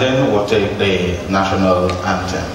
Benin will take the national anthem.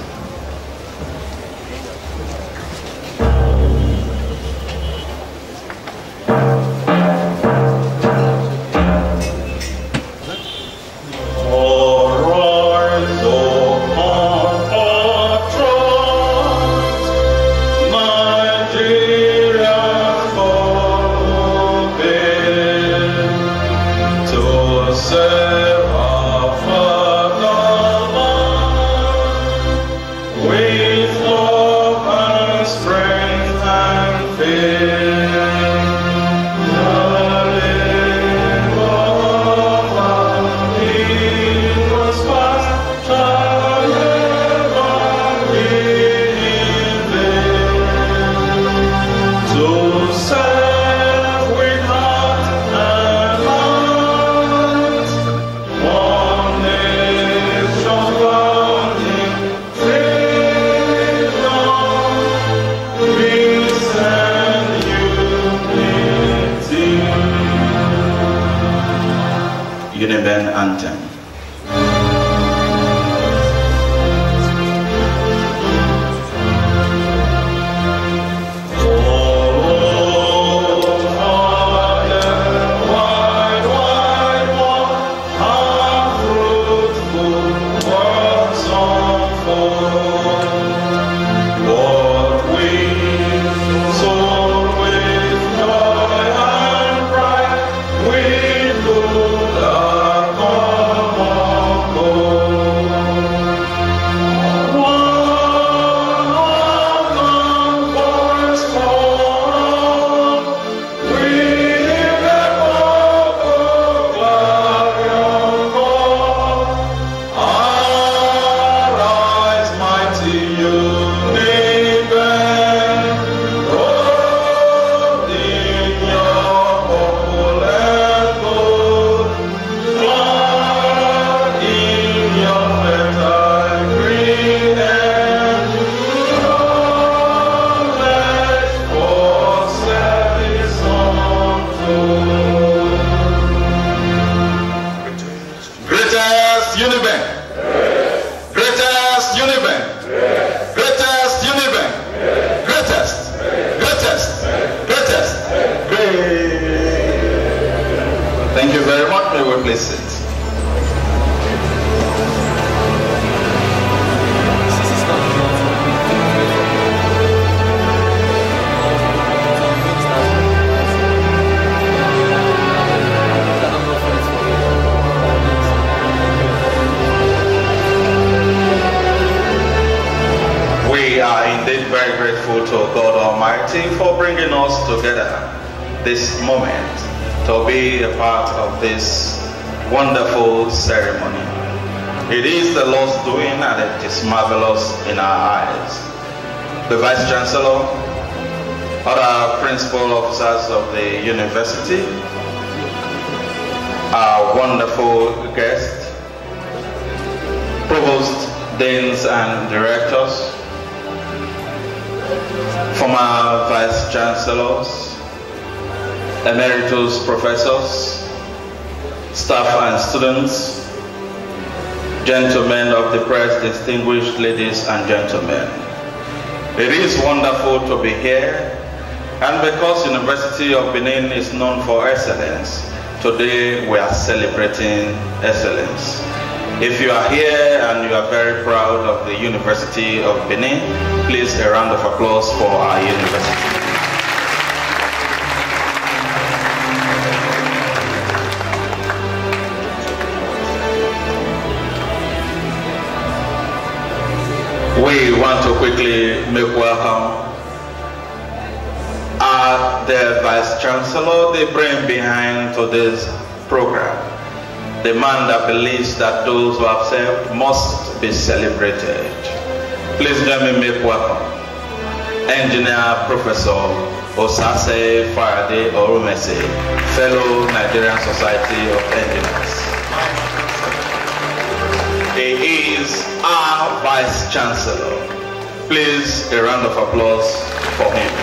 Anthem. Thank you very much. May we please sit. We are indeed very grateful to God Almighty for bringing us together this moment to be a part of this wonderful ceremony. It is the Lord's doing and it is marvelous in our eyes. The Vice Chancellor, other principal officers of the university, our wonderful guests, provost, deans and directors, former vice chancellors, emeritus professors, staff and students, gentlemen of the press, distinguished ladies and gentlemen. It is wonderful to be here, and because University of Benin is known for excellence, today we are celebrating excellence. If you are here and you are very proud of the University of Benin, please a round of applause for our university. We want to quickly make welcome the Vice Chancellor, the brain behind today's program, the man that believes that those who have served must be celebrated. Please join me make welcome Engineer Professor Osase Faraday Orumese, fellow Nigerian Society of Engineers. He is our Vice Chancellor. Please, a round of applause for him.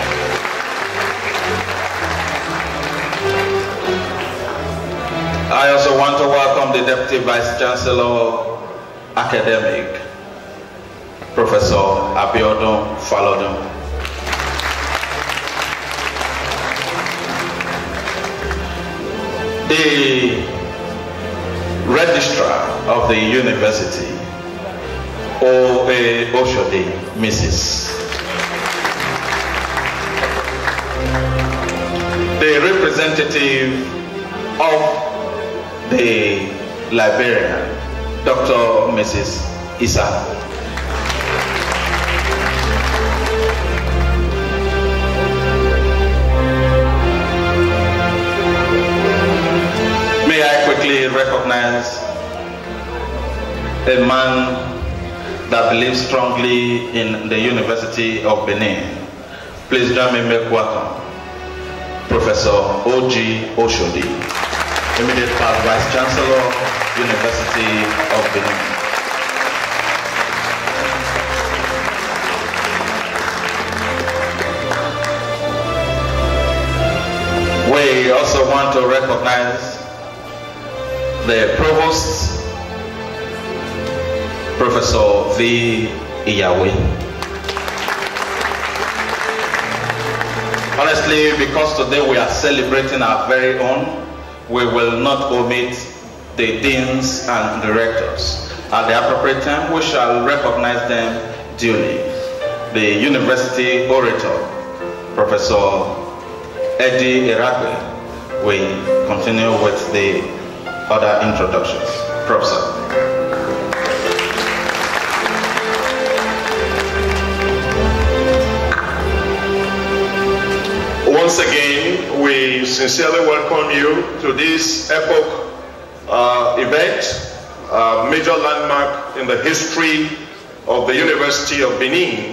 I also want to welcome the Deputy Vice Chancellor, academic, Professor Abiodun Falodun. The Registrar of the University, O.A. Oshodi, Mrs. The representative of the librarian, Dr. Mrs. Isa. May I quickly recognize a man that believes strongly in the University of Benin. Please join me in make welcome Professor O.G. Oshodi, immediate past Vice Chancellor, University of Benin. We also want to recognize the Provost, Professor V. Iyawe. Honestly, because today we are celebrating our very own, we will not omit the deans and directors. At the appropriate time, we shall recognize them duly. The University Orator, Professor Eddie Iragwe, will continue with the other introductions. Professor. Once again, we sincerely welcome you to this epoch event, major landmark in the history of the University of Benin,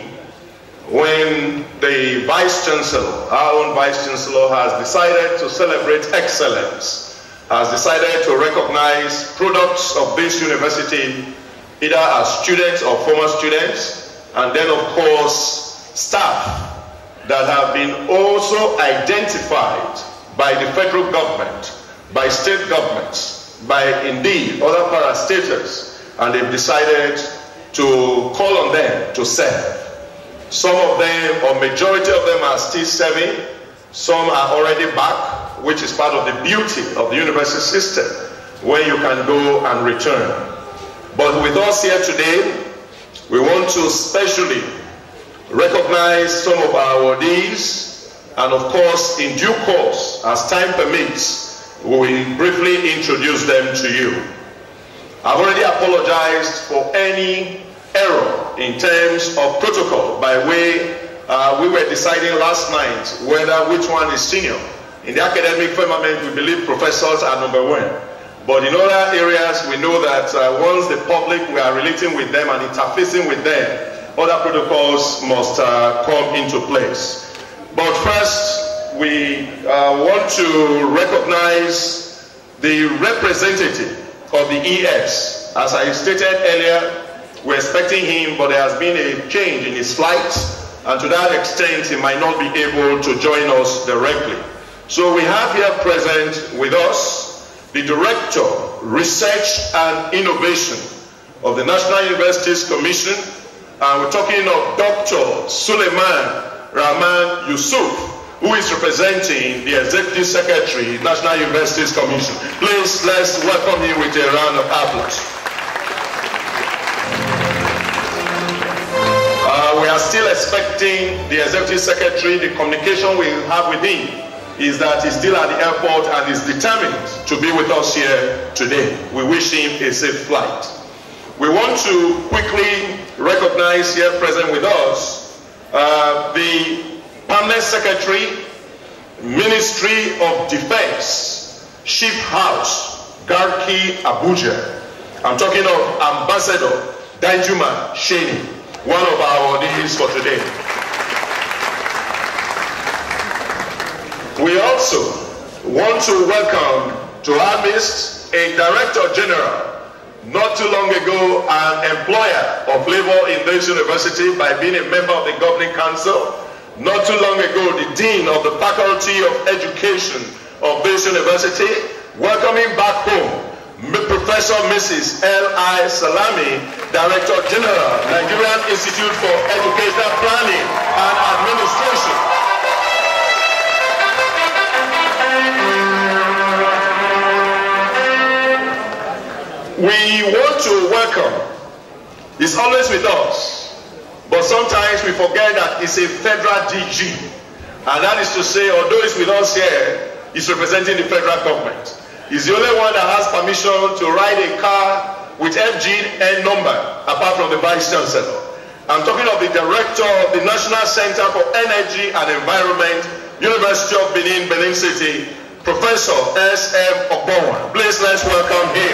when the Vice Chancellor, our own Vice Chancellor, has decided to celebrate excellence, has decided to recognize products of this university, either as students or former students, and then of course staff that have been also identified by the federal government, by state governments, by indeed other parastatals, and they've decided to call on them to serve. Some of them, or majority of them, are still serving. Some are already back, which is part of the beauty of the university system, where you can go and return. But with us here today, we want to specially recognize some of our awardees, and of course, in due course, as time permits, we will briefly introduce them to you. I've already apologized for any error in terms of protocol by way we were deciding last night which one is senior. In the academic firmament, we believe professors are number one. But in other areas, we know that once the public, we are relating with them and interfacing with them, other protocols must come into place. But first, we want to recognize the representative of the ES. As I stated earlier, we're expecting him, but there has been a change in his flight, and to that extent, he might not be able to join us directly. So we have here present with us the Director, Research and Innovation of the National Universities Commission, and we're talking of Dr. Suleiman Rahman Yusuf, who is representing the Executive Secretary, National Universities Commission. Please, let's welcome him with a round of applause. We are still expecting the Executive Secretary. The communication we have with him is that he's still at the airport and is determined to be with us here today. We wish him a safe flight. We want to quickly recognize here present with us the Permanent Secretary, Ministry of Defense, Ship House, Garki, Abuja. I'm talking of Ambassador Danjuma Sheni, one of our awardees for today. We also want to welcome to our midst a Director General, not too long ago an employer of labor in this university by being a member of the Governing Council, not too long ago the Dean of the Faculty of Education of this university, welcoming back home Professor Mrs. L.I. Salami, Director General, Nigerian Institute for Educational Planning and Administration. We want to welcome, he's always with us, but sometimes we forget that it's a federal DG. And that is to say, although he's with us here, he's representing the federal government. He's the only one that has permission to ride a car with FGN number, apart from the Vice Chancellor. I'm talking of the Director of the National Center for Energy and Environment, University of Benin, Benin City, Professor S.M. Okponwa. Please let's welcome him.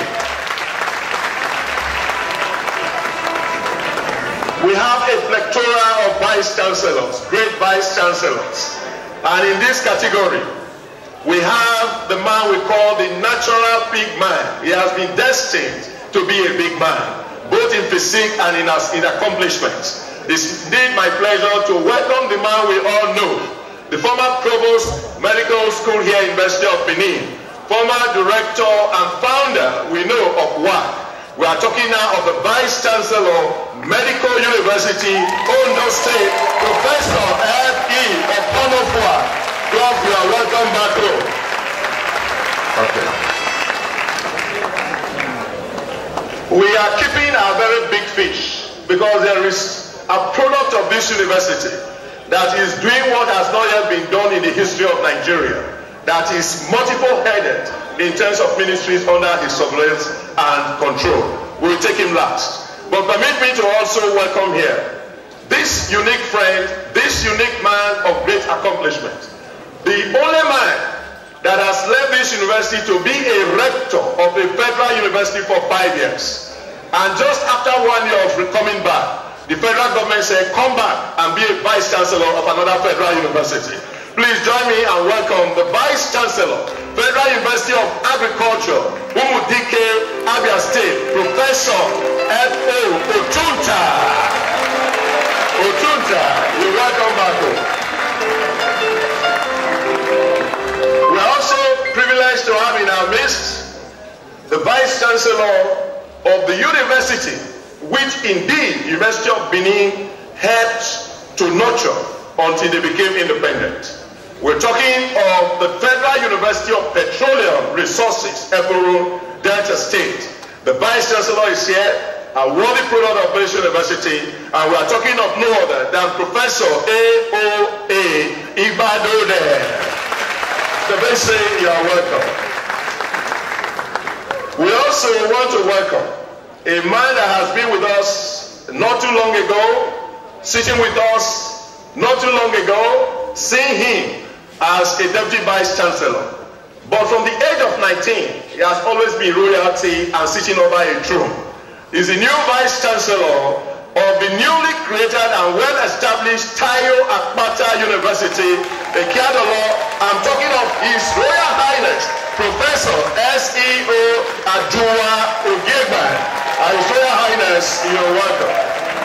We have a plethora of Vice Chancellors, great Vice Chancellors. And in this category, we have the man we call the natural big man. He has been destined to be a big man, both in physique and in accomplishments. It's indeed my pleasure to welcome the man we all know, the former Provost Medical School here, University of Benin, former Director and founder, we know, of WAC. We are talking now of the Vice Chancellor, Medical University, Ondo State, Professor F.E. Okponwa. Prof, you are welcome back home. Okay. We are keeping our very big fish because there is a product of this university that is doing what has not yet been done in the history of Nigeria, that is multiple-headed in terms of ministries under his surveillance and control. We will take him last. But permit me to also welcome here this unique friend, this unique man of great accomplishment. The only man that has left this university to be a rector of a federal university for 5 years. And just after 1 year of coming back, the federal government said, come back and be a Vice Chancellor of another federal university. Please join me and welcome the Vice Chancellor, Federal University of Agriculture, Umudike, Abia State, Professor F.O. Otunta. Otunta, you're welcome back home. We are also privileged to have in our midst the Vice Chancellor of the university, which indeed University of Benin helped to nurture until they became independent. We're talking of the Federal University of Petroleum Resources, Eburu, Delta State. The Vice Chancellor is here, a worthy product of this university, and we are talking of no other than Professor A.O.A. Ibadode. The best say you are welcome. We also want to welcome a man that has been with us not too long ago, sitting with us not too long ago, seeing him as a Deputy Vice Chancellor. But from the age of 19, he has always been royalty and sitting over a throne. He's the new Vice Chancellor of the newly created and well-established Tayo Akpata University, Ekiadolo. I'm talking of His Royal Highness, Professor S.E.O. Adua Ogegba. His Royal Highness, you're welcome.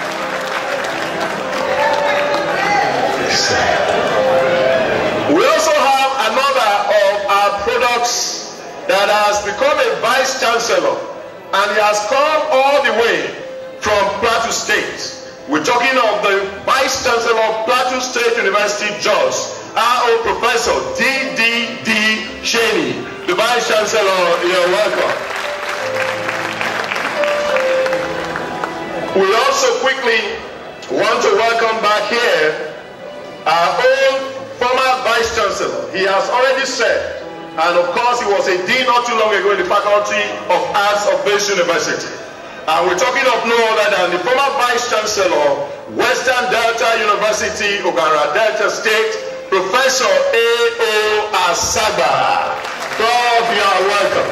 We also have another of our products that has become a Vice Chancellor, and he has come all the way from Plateau State. We're talking of the Vice Chancellor of Plateau State University, Jos, R.O. Professor D.D.D. Cheney. The Vice Chancellor, you're welcome. We also quickly want to welcome back here our own former Vice Chancellor. He has already said, and of course he was a dean not too long ago in the Faculty of Arts of this university. And we're talking of no other than the former Vice Chancellor, Western Delta University, Ogara Delta State, Professor A.O. Asaba. Prof, you are welcome.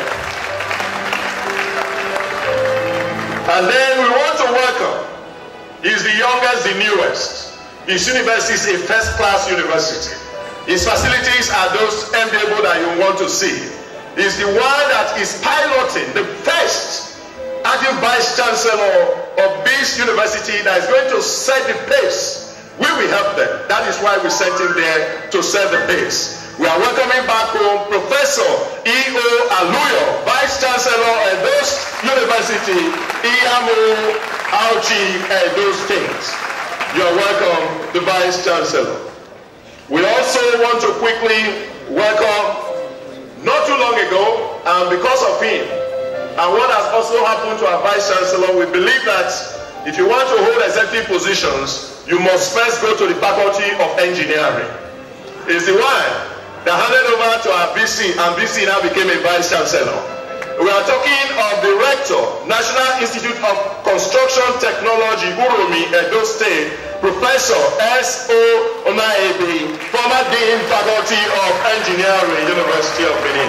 And then we want to welcome, he's the youngest, the newest. His university is a first-class university. His facilities are those enviable that you want to see. He's the one that is piloting the first acting Vice Chancellor of this university that is going to set the pace. We will help them. That is why we sent him there to set the pace. We are welcoming back home Professor E.O. Aluyo, Vice Chancellor at Edo University, Adamu, Edo State. You are welcome, the Vice Chancellor. We also want to quickly welcome, not too long ago, and because of him, and what has also happened to our Vice Chancellor, we believe that if you want to hold executive positions, you must first go to the Faculty of Engineering. It's the one that handed over to our VC, and VC now became a Vice Chancellor. We are talking of the Rector, National Institute of Construction Technology, Uromi, Edo State, Professor S.O. Onaebe, former Dean, Faculty of Engineering, University of Benin.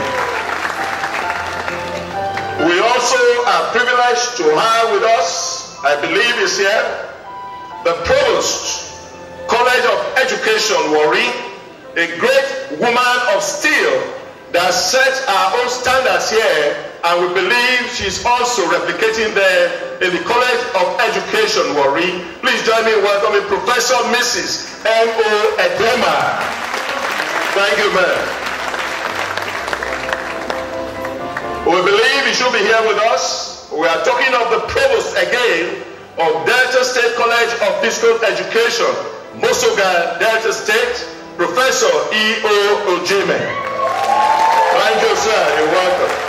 We also are privileged to have with us, I believe is here, the Provost, College of Education, Warri, a great woman of steel that set our own standards here, and we believe she's also replicating there in the College of Education, Warri. Please join me in welcoming Professor Mrs. M.O. Edema. Thank you, ma'am. We believe he should be here with us. We are talking of the Provost again of Delta State College of Physical Education, Mosoga, Delta State, Professor E.O. Ojime. Thank you, sir. You're welcome.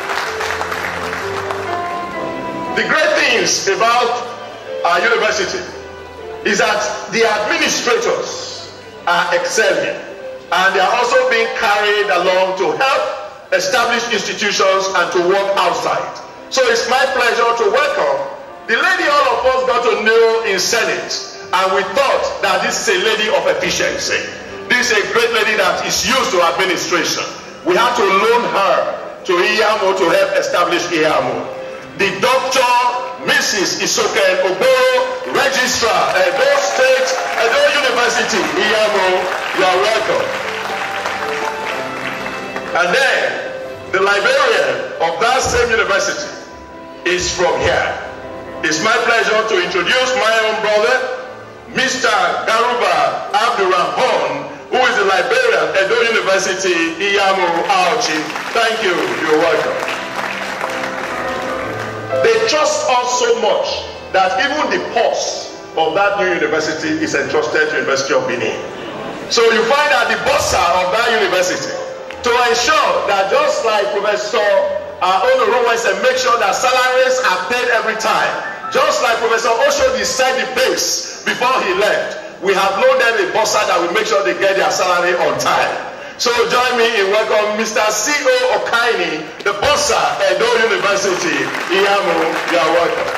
The great things about our university is that the administrators are excelling, and they are also being carried along to help establish institutions and to work outside. So it's my pleasure to welcome the lady all of us got to know in Senate, and we thought that this is a lady of efficiency. This is a great lady that is used to administration. We have to loan her to Iyamo to help establish Iyamo. The Dr. Mrs. Isoken Oboro, Registrar, Edo State, Edo University, Iyamo, you are welcome. And then, the librarian of that same university is from here. It's my pleasure to introduce my own brother, Mr. Garuba Abdurrahman, who is the librarian at Edo University, Iyamo, Aochi. Thank you. You're welcome. They trust us so much that even the purse of that new university is entrusted to University of Benin. So you find that the bursar of that university, to ensure that just like Professor Onorowes said, make sure that salaries are paid every time. Just like Professor Oshodi set the pace before he left, we have loaded a bursar that will make sure they get their salary on time. So join me in welcome Mr. C.O. Okaini, the bursar at Edo University, Iyamo. You are welcome.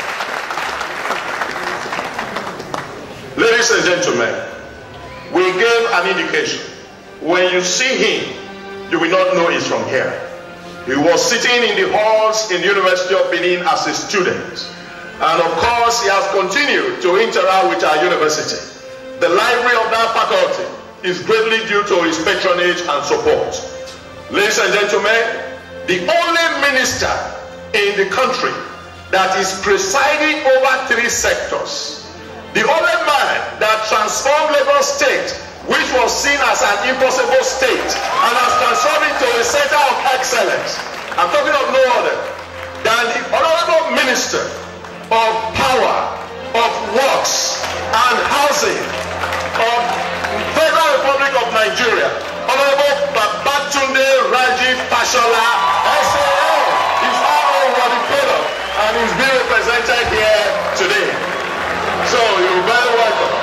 Ladies and gentlemen, we gave an indication. When you see him, you will not know he's from here. He was sitting in the halls in the University of Benin as a student. And of course, he has continued to interact with our university. The library of that faculty is greatly due to his patronage and support. Ladies and gentlemen, the only minister in the country that is presiding over 3 sectors, the only man that transformed Lagos State, which was seen as an impossible state, and has transformed it to a center of excellence. I'm talking of no other than the Honorable Minister of Power, of Works and Housing of Federal Republic of Nigeria, Honorable Babatunde Raji Fashola, SAO, is our worthy fellow and is being represented here today. So you're very welcome.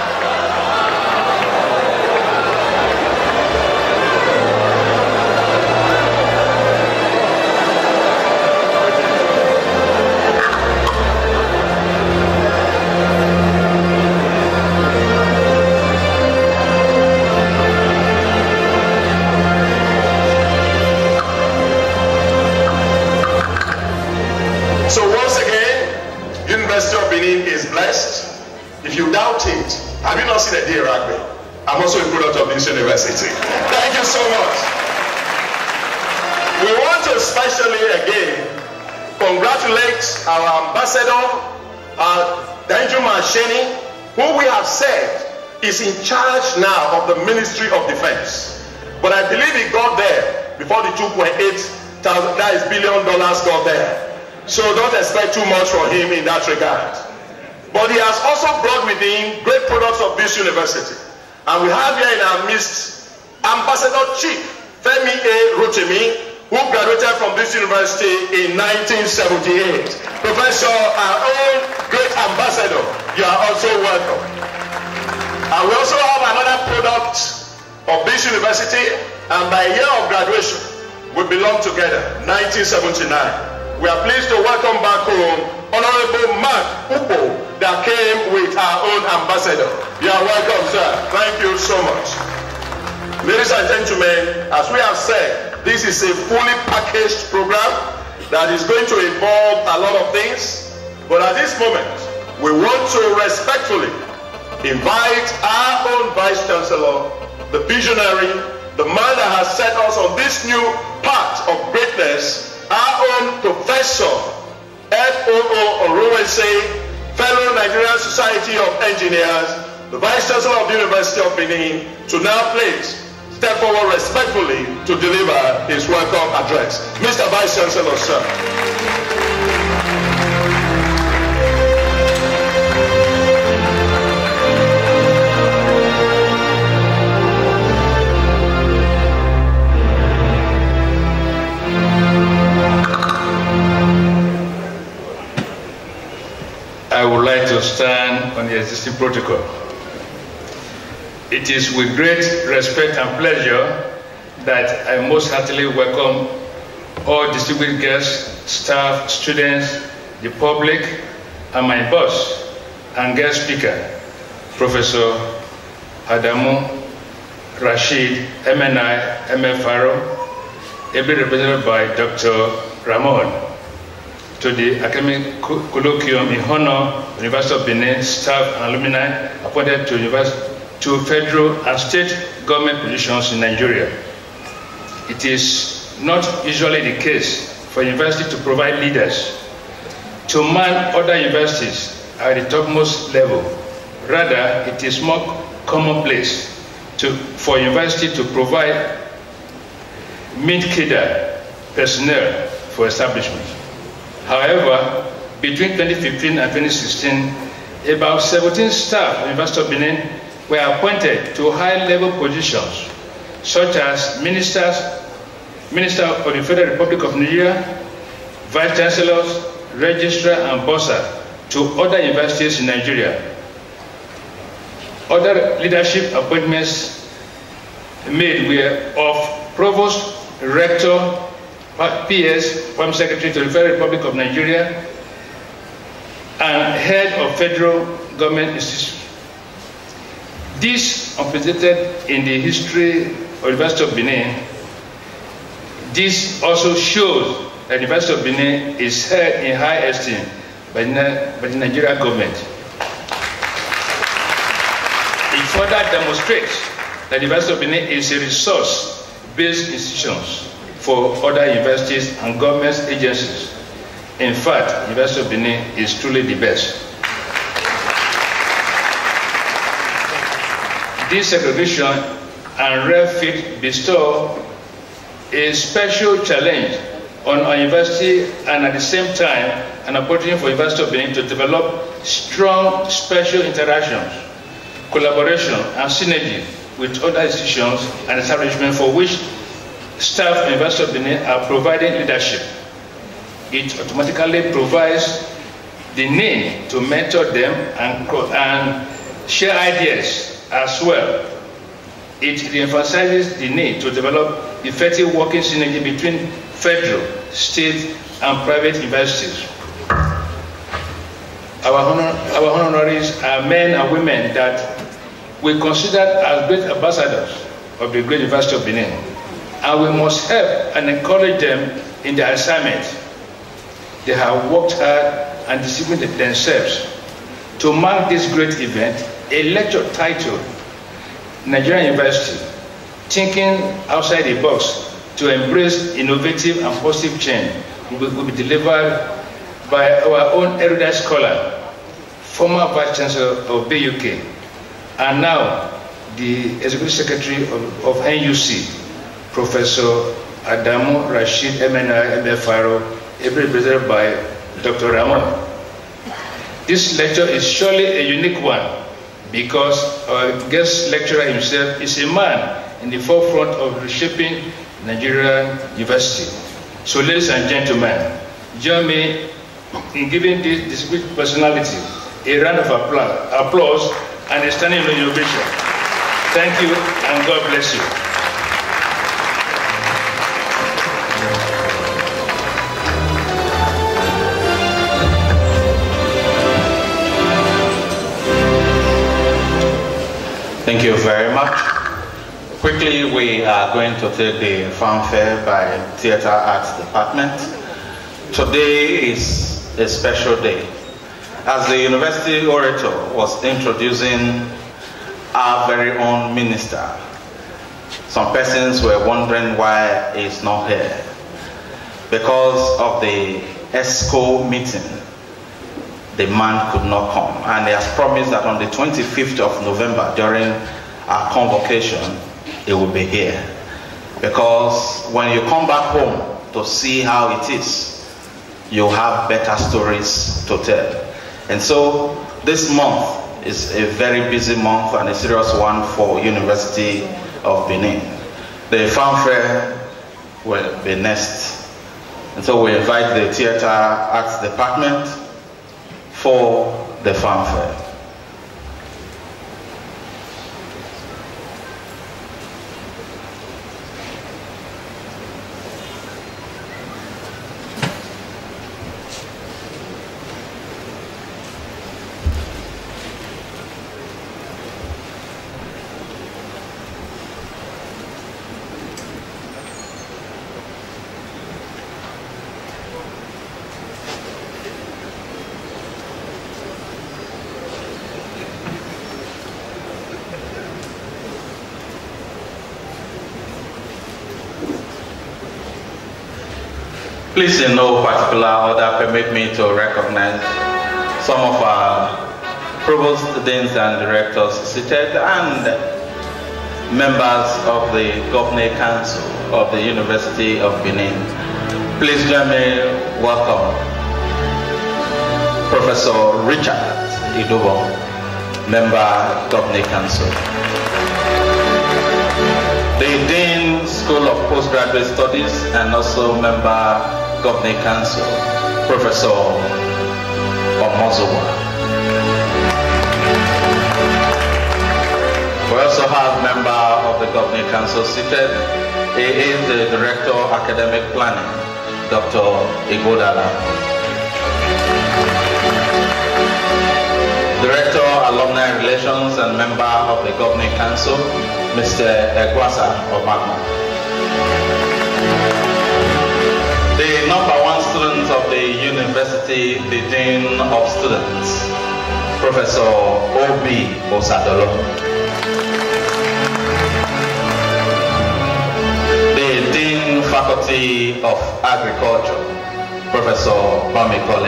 So once again, University of Benin is blessed. If you doubt it, have you not seen a day rugby? I'm also a product of this university. Thank you so much. We want to especially again congratulate our ambassador, Danju Masheni, who we have said is in charge now of the Ministry of Defense. But I believe he got there before the $2.8 billion got there. So don't expect too much from him in that regard. But he has also brought with him great products of this university. And we have here in our midst Ambassador Chief Femi A. Rotimi, who graduated from this university in 1978. Professor, our own great ambassador, you are also welcome. And we also have another product of this university, and by year of graduation, we belong together, 1979. We are pleased to welcome back home Honorable Mark Upo that came with our own ambassador. You are welcome, sir. Thank you so much. Ladies and gentlemen, as we have said, this is a fully packaged program that is going to involve a lot of things. But at this moment, we want to respectfully invite our own Vice Chancellor, the visionary, the man that has set us on this new path of greatness, our own Professor F.O.O. Oruwese, fellow Nigerian Society of Engineers, the Vice Chancellor of the University of Benin, to now please step forward respectfully to deliver his welcome address. Mr. Vice Chancellor, sir. I would like to stand on the existing protocol. It is with great respect and pleasure that I most heartily welcome all distinguished guests, staff, students, the public, and my boss and guest speaker, Professor Adamu, Rasheed, MNI, MFRO, ably represented by Dr. Ramon, to the academic colloquium in honor of the University of Benin staff and alumni appointed to federal and state government positions in Nigeria. It is not usually the case for a university to provide leaders to man other universities at the topmost level. Rather, it is more commonplace for a university to provide mid-cadre personnel for establishment. However, between 2015 and 2016, about 17 staff at the University of Benin were appointed to high-level positions, such as Minister of the Federal Republic of Nigeria, Vice Chancellors, Registrar, and Bursar to other universities in Nigeria. Other leadership appointments made were of Provost, Rector, PS, Home Secretary to the Federal Republic of Nigeria, and Head of Federal Government Institutions. This, unprecedented in the history of the University of Benin, this also shows that the University of Benin is held in high esteem by the Nigerian government. It further demonstrates that the University of Benin is a resource-based institution for other universities and government agencies. In fact, the University of Benin is truly the best. This segregation and rare fit bestow a special challenge on our university and at the same time an opportunity for the University of Benin to develop strong special interactions, collaboration and synergy with other institutions and establishments for which staff at the University of Benin are providing leadership. It automatically provides the need to mentor them and share ideas as well. It reemphasizes the need to develop effective working synergy between federal, state, and private universities. Our honorees are men and women that we consider as great ambassadors of the great University of Benin, and we must help and encourage them in their assignment. They have worked hard and disciplined themselves to mark this great event. A lecture titled Nigerian University, Thinking Outside the Box to Embrace Innovative and Positive Change will be delivered by our own erudite scholar, former Vice Chancellor of BUK, and now the Executive Secretary of NUC, Professor Adamu, Rasheed, MNI, MFRO, represented by Dr. Ramon. This lecture is surely a unique one because our guest lecturer himself is a man in the forefront of reshaping Nigerian university. So ladies and gentlemen, join me in giving this distinguished personality a round of applause and a standing ovation. Thank you and God bless you. Thank you very much. Quickly, we are going to take the fanfare by Theatre Arts Department. Today is a special day. As the university orator was introducing our very own minister, some persons were wondering why he's not here. Because of the ESCO meeting, the man could not come. And he has promised that on the 25th of November, during our convocation, he will be here. Because when you come back home to see how it is, you have better stories to tell. And so this month is a very busy month and a serious one for University of Benin. The fanfare will be next. And so we invite the Theatre Arts Department for the fanfare. Please, in no particular order, permit me to recognize some of our provost, deans and directors seated and members of the Governing Council of the University of Benin. Please join me welcome Professor Richard Idobo, member Governing Council. The Dean School of Postgraduate Studies and also member Governing Council, Professor Omozowa. We also have member of the Governing Council seated. He is the Director of Academic Planning, Dr. Igodala. Director of Alumni Relations and member of the Governing Council, Mr. Egwasa Obama. The #1 student of the university, the Dean of Students, Professor O.B. Osadolo. The Dean Faculty of Agriculture, Professor Bamikole.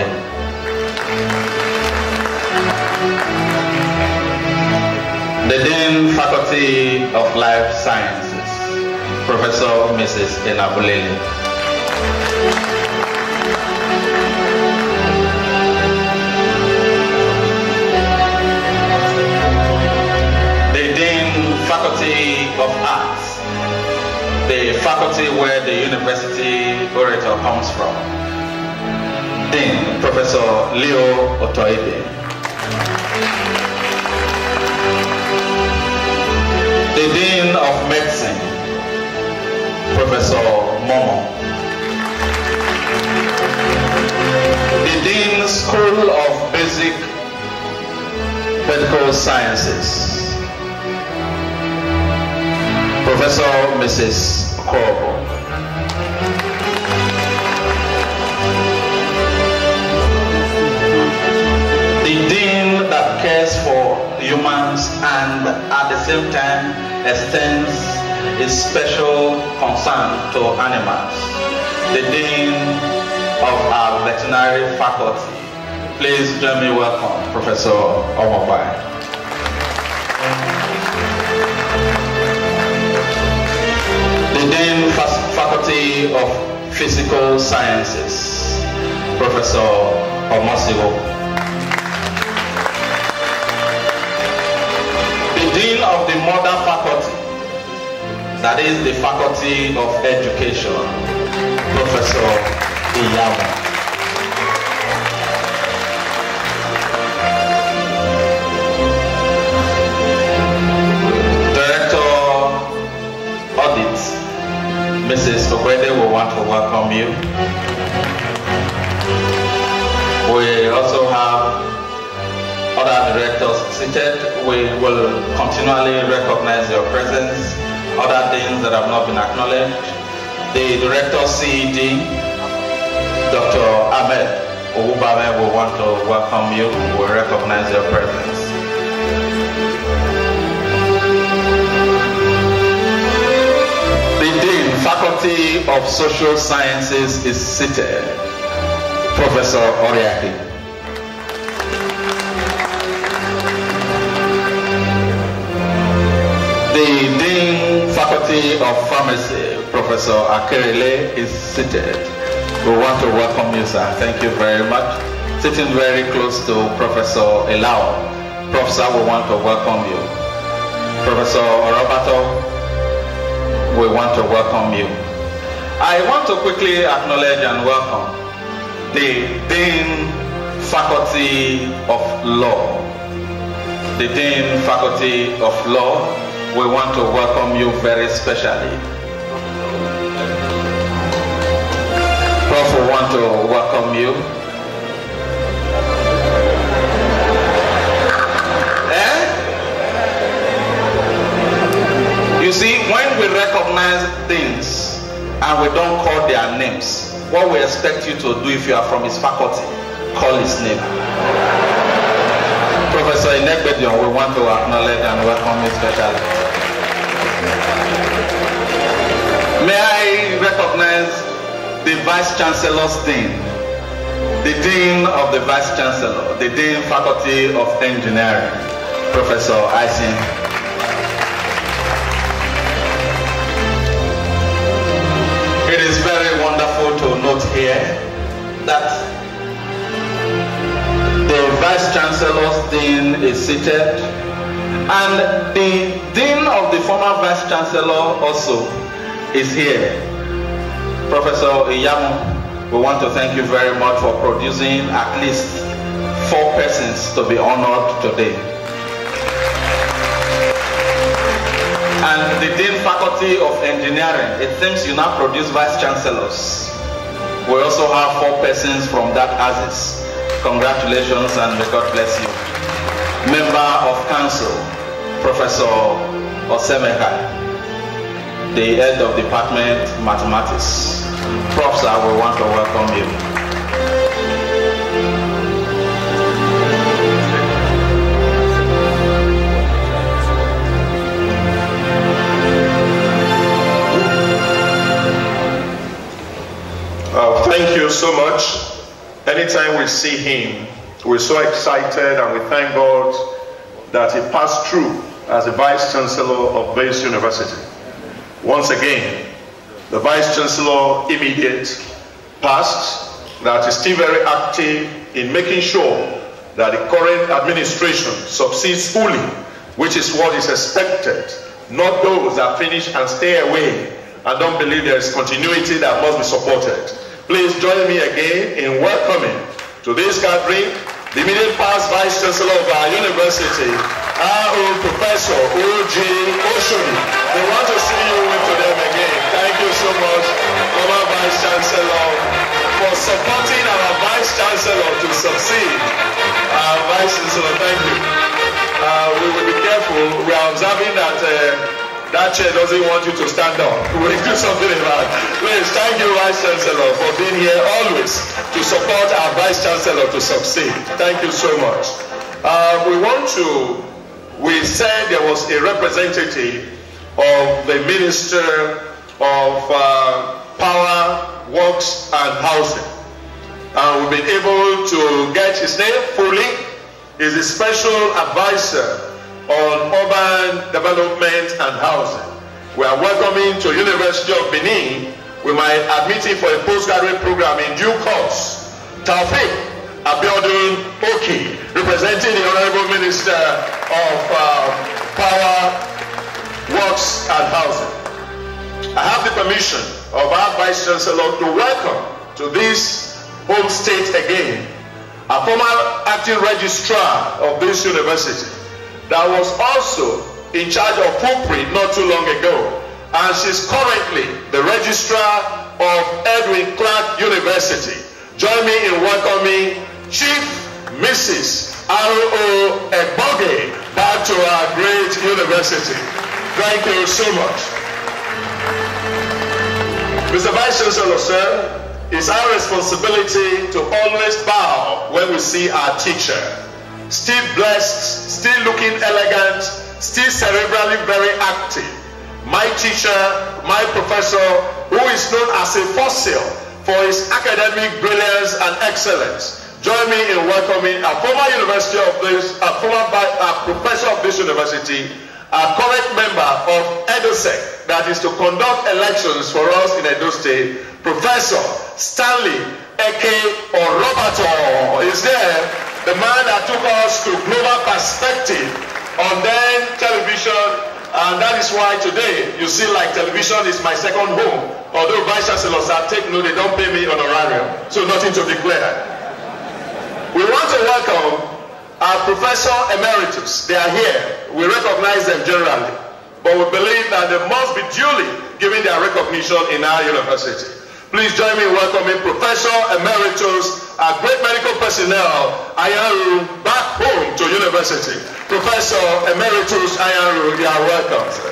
The Dean Faculty of Life Sciences, Professor Mrs. Enabulele. The Dean Faculty of Arts, the faculty where the university orator comes from, Dean Professor Leo Otoibe. The Dean of Medicine, Professor Momo. The Dean School of Basic Medical Sciences, Professor Mrs. Korobo. The Dean that cares for humans and at the same time extends its special concern to animals, the Dean of our veterinary faculty. Please join me welcome Professor Omobai. The Dean Faculty of Physical Sciences, Professor Omosiwo. The Dean of the Modern Faculty, that is the Faculty of Education, Professor Adamu. Mrs. Okwede, we want to welcome you. We also have other directors seated. We will continually recognize your presence. Other things that have not been acknowledged. The Director CED, Dr. Ahmed Abubukar, we want to welcome you. We recognize your presence. Faculty of Social Sciences is seated, Professor Oriaki. The Dean Faculty of Pharmacy, Professor Akerele, is seated. We want to welcome you, sir. Thank you very much. Sitting very close to Professor Elao. Professor, we want to welcome you. Professor Orobato, we want to welcome you. I want to quickly acknowledge and welcome the Dean Faculty of Law. The Dean Faculty of Law, we want to welcome you very specially. Prof, we want to welcome you. You see, when we recognize things and we don't call their names, what we expect you to do if you are from his faculty, call his name. Professor Inegbedion, we want to acknowledge and welcome you specially. May I recognize the Vice Chancellor's Dean, the Dean of the Vice Chancellor, the Dean Faculty of Engineering, Professor Isin. It is very wonderful to note here that the Vice Chancellor's Dean is seated and the Dean of the former Vice Chancellor also is here. Professor Iyamu, we want to thank you very much for producing at least 4 persons to be honored today. And the Dean Faculty of Engineering, it seems you now produce Vice Chancellors. We also have 4 persons from that ASIS. Congratulations and may God bless you. Member of Council, Professor Osemeka, the head of Department Mathematics. Prof, sir, we want to welcome you. Thank you so much. Anytime we see him, we're so excited and we thank God that he passed through as the Vice Chancellor of Bayes University. Once again, the Vice Chancellor immediate past that is still very active in making sure that the current administration succeeds fully, which is what is expected, not those that finish and stay away and don't believe there is continuity that must be supported. Please join me again in welcoming to this gathering the immediate past Vice Chancellor of our university, our own Professor O.G. Oshodi. We want to see you with them again. Thank you so much, former Vice Chancellor, for supporting our Vice Chancellor to succeed. Vice Chancellor, thank you. We will be careful. We are observing that that chair doesn't want you to stand up. We'll do something about it. Please, thank you, Vice Chancellor, for being here always to support our Vice Chancellor to succeed. Thank you so much. We said there was a representative of the Minister of Power, Works and Housing. And we've been able to get his name fully. He's a special advisor on urban development and housing. We are welcoming to University of Benin. we might admit him for a postgraduate program in due course. Taufik Abiodun Oki, representing the Honorable Minister of Power, Works and Housing. I have the permission of our Vice Chancellor to welcome to this home state again a former acting registrar of this university that was also in charge of footprint not too long ago, and she's currently the registrar of Edwin Clark University. Join me in welcoming Chief Mrs. R.O. Eboge back to our great university. Thank you so much. Mr. Vice Chancellor, sir, it's our responsibility to always bow when we see our teacher. Still blessed, still looking elegant, still cerebrally very active. My teacher, my professor, who is known as a fossil for his academic brilliance and excellence. Join me in welcoming a former professor of this university, a current member of EDOSEC, that is to conduct elections for us in Edo State, Professor Stanley Eke Orobato is there, the man that took us to global perspective on then television, and that is why today you see like television is my second home. Although Vice Chancellors are taking note, they don't pay me honorarium, so nothing to declare. We want to welcome our Professor Emeritus. They are here. We recognize them generally, but we believe that they must be duly given their recognition in our university. Please join me in welcoming Professor Emeritus, our great medical personnel, Ayaru, back home to university. Professor Emeritus Ayaru, you are welcome, sir.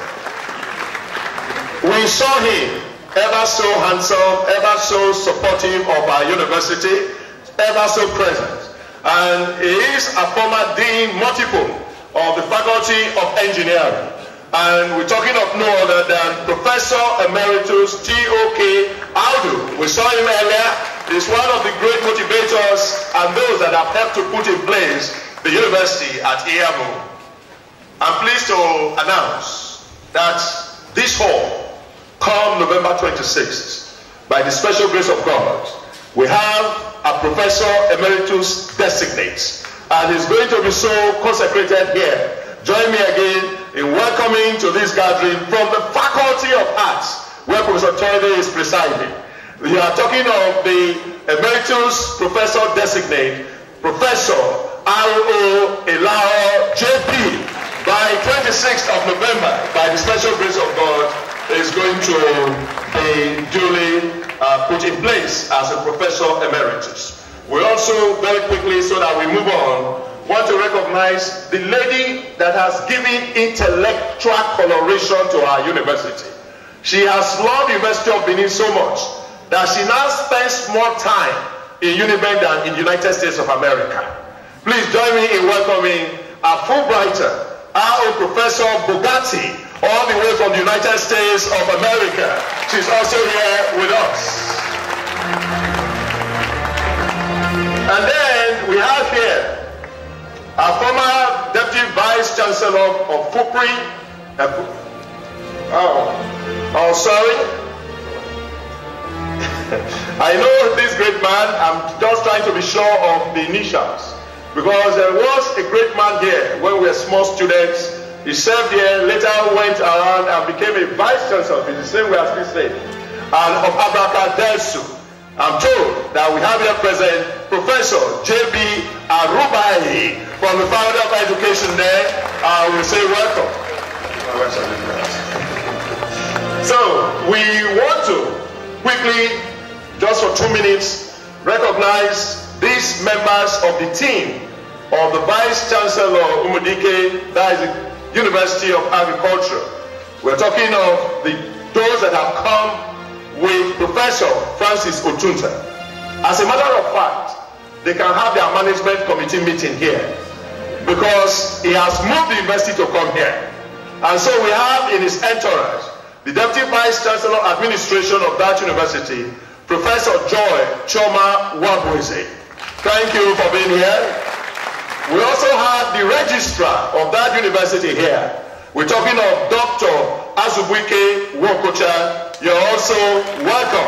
We saw him ever so handsome, ever so supportive of our university, ever so present. And he is a former dean multiple of the Faculty of Engineering. And we're talking of no other than Professor Emeritus T.O.K. Audu. We saw him earlier. He's one of the great motivators and those that have helped to put in place the university at Adamu. I'm pleased to announce that this fall, come November 26th, by the special grace of God, we have a Professor Emeritus designate, and he's going to be so consecrated here. Join me again in welcoming to this gathering from the Faculty of Arts, where Professor Toyde is presiding. We are talking of the Emeritus Professor Designate, Professor R.O. Elao J.P. By 26th of November, by the special grace of God, is going to be duly put in place as a Professor Emeritus. We also, very quickly, so that we move on, want to recognize the lady that has given intellectual coloration to our university. She has loved the University of Benin so much that she now spends more time in Uniben than in the United States of America. Please join me in welcoming our Fulbrighter, our own Professor Bugatti, all the way from the United States of America. She's also here with us. And then we have here our former Deputy Vice Chancellor of FUPRI. Sorry. I know this great man. I'm just trying to be sure of the initials, because there was a great man here when we were small students. He served here, later went around and became a Vice Chancellor, in the same way as this lady, and of Abubukar. I'm told that we have here present Professor J.B. Arubai from the Faculty of Education there. I will say welcome. So we want to quickly, just for 2 minutes, recognize these members of the team of the Vice Chancellor Umudike, that is the University of Agriculture. We're talking of those that have come with Professor Francis Otunta. As a matter of fact, they can have their management committee meeting here because he has moved the university to come here. And so we have in his entourage the Deputy Vice Chancellor Administration of that university, Professor Joy Choma Wabweze. Thank you for being here. We also have the registrar of that university here. We're talking of Dr. Azubuike Wokocha, you're also welcome.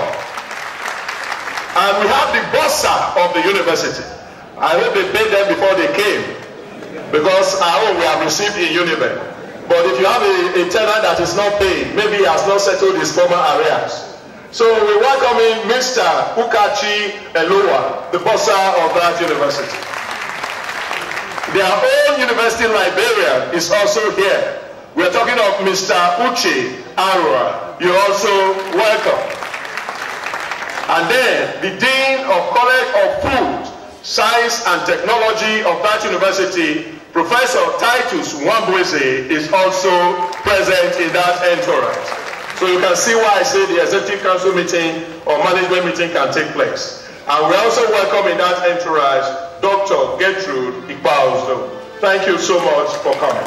And we have the bursar of the university. I hope they paid them before they came, because our own we have received in Uniben. But if you have a tenant that is not paid, maybe he has not settled his former arrears. So we welcome in Mr. Ukachi Elowa, the bursar of that university. Their own university librarian is also here. We're talking of Mr. Uche Arora. You're also welcome. And then the Dean of College of Food, Science and Technology of that university, Professor Titus Wambweze, is also present in that entourage. So you can see why I say the executive council meeting or management meeting can take place. And we also welcome in that entourage Dr. Gertrude Ikpaozo. Thank you so much for coming.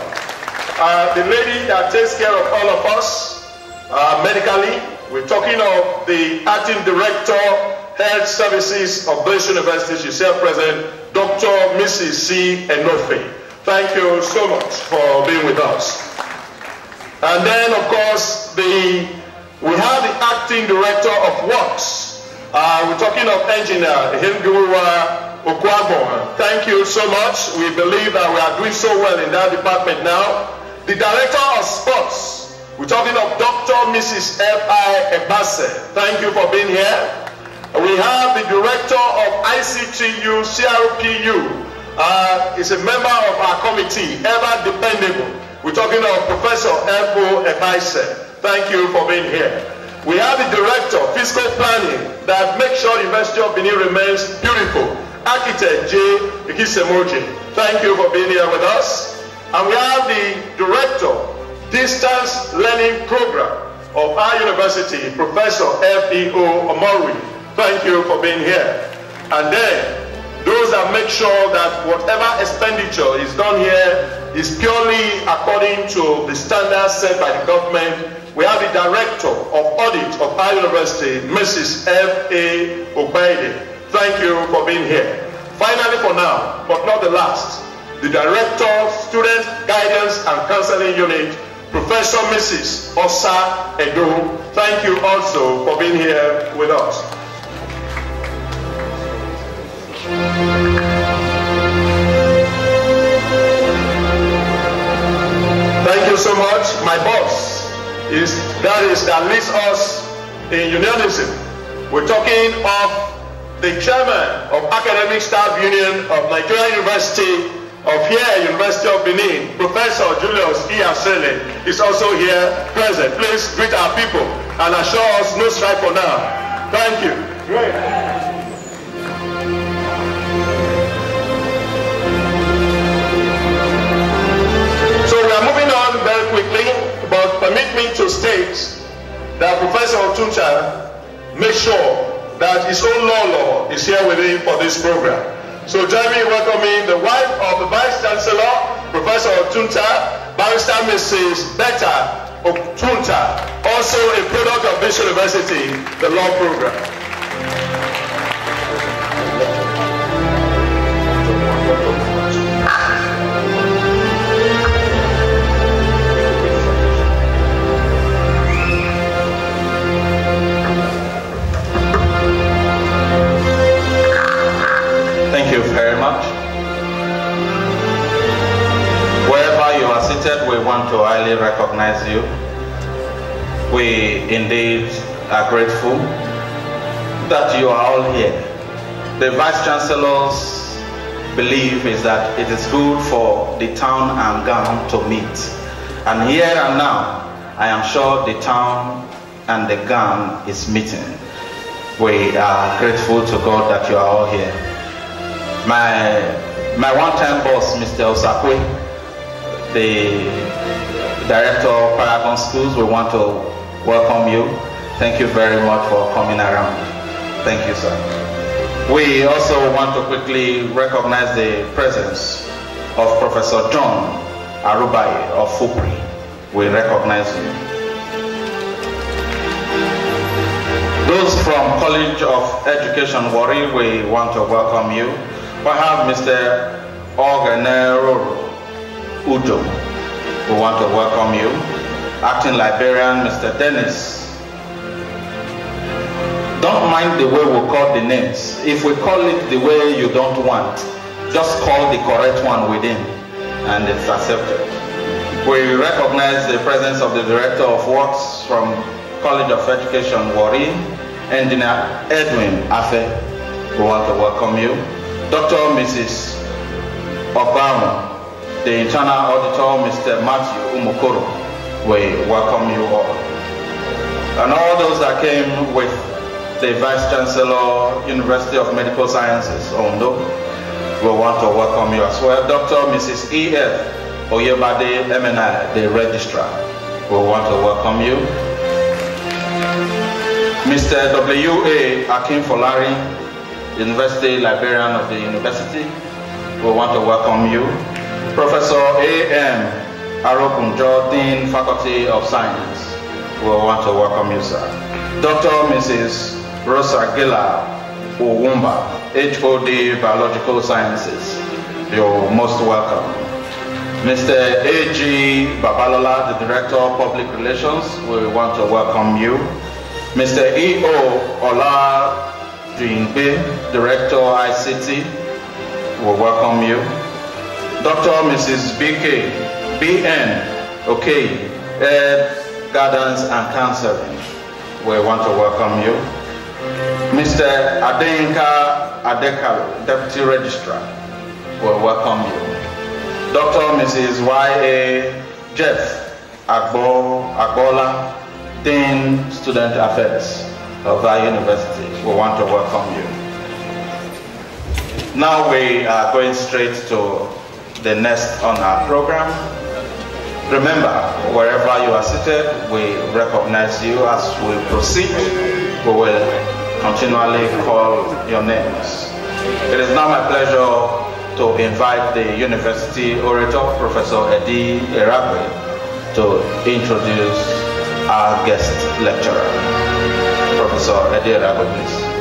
The lady that takes care of all of us medically, we're talking of the Acting Director, Health Services of Bliss University. She's here present, Dr. Mrs. C. Enofe. Thank you so much for being with us. And then, of course, we have the Acting Director of Works. We're talking of Engineer Himguwa Okwagbo. Thank you so much. We believe that we are doing so well in that department now. The Director of Sports. We're talking of Dr. Mrs. F.I. Ebase. Thank you for being here. We have the Director of ICTU, CRPU. Is a member of our committee, ever dependable. We're talking of Professor F.O. Ebase. Thank you for being here. We have the Director of Fiscal Planning that makes sure the University of Benin remains beautiful, Architect J. Ikisemoje. Thank you for being here with us. And we have the Director, Distance Learning Program of our university, Professor F.E.O. Omori. Thank you for being here. And then, those that make sure that whatever expenditure is done here is purely according to the standards set by the government. We have the Director of Audit of our university, Mrs. F.A. Obaide. Thank you for being here. Finally, for now, but not the last, the Director, Student Guidance and Counseling Unit, Professor Mrs. Osa Edo. Thank you also for being here with us. Thank you so much. My boss that leads us in unionism. We're talking of the chairman of Academic Staff Union of Nigerian University of here, University of Benin, Professor Julius Iyasele, is also here present. Please greet our people and assure us no strike for now. Thank you. Great. So we are moving on very quickly, but permit me to state that Professor Otuncha made sure that his own law is here with him for this program. So join me in welcoming the wife of the Vice Chancellor, Professor Otunta, Barrister Mrs. Betta Otunta, also a product of this university, the law program. Thank you very much. Wherever you are seated, we want to highly recognize you. We indeed are grateful that you are all here. The Vice Chancellor's belief is that it is good for the town and gown to meet. And here and now, I am sure the town and the gown is meeting. We are grateful to God that you are all here. My one-time boss, Mr. Osakwe, the Director of Paragon Schools, we want to welcome you. Thank you very much for coming around. Thank you, sir. We also want to quickly recognize the presence of Professor John Arubai of Fupri. We recognize you. Those from College of Education Warri, we want to welcome you. We have Mr. Ogenero Udo. We want to welcome you. Acting Librarian, Mr. Dennis. Don't mind the way we call the names. If we call it the way you don't want, just call the correct one within, and it's accepted. We recognize the presence of the Director of Works from College of Education, Warri, Engineer Edwin Afe. We want to welcome you. Dr. Mrs. Obamu, the Internal Auditor, Mr. Matthew Umukoro. We welcome you all. And all those that came with the Vice Chancellor, University of Medical Sciences, Ondo, we want to welcome you as well. Dr. Mrs. E.F. Oyebade MNI, the Registrar, we want to welcome you. Mr. W.A. Akinfolari, University Librarian of the University, we want to welcome you. Professor A.M. Arokunjo, Dean, Faculty of Science, we want to welcome you, sir. Dr. Mrs. Rosa Gila Owumba, HOD, Biological Sciences, you're most welcome. Mr. A.G. Babalola, the Director of Public Relations, we want to welcome you. Mr. E.O. Ola Duingbe, Director ICT, we welcome you. Dr. Mrs. B.N. Okay, Ed, Guidance and Counseling, we want to welcome you. Mr. Adenka Adekalo, Deputy Registrar, we welcome you. Dr. Mrs. Y.A. Jeff Agbola, Dean Student Affairs of our university, we want to welcome you. Now we are going straight to the next on our program. Remember, wherever you are seated, we recognize you. As we proceed, we will continually call your names. It is now my pleasure to invite the University Orator, Professor Eddie Eragwe, to introduce our guest lecturer. Professor Eddie Eragwe, please.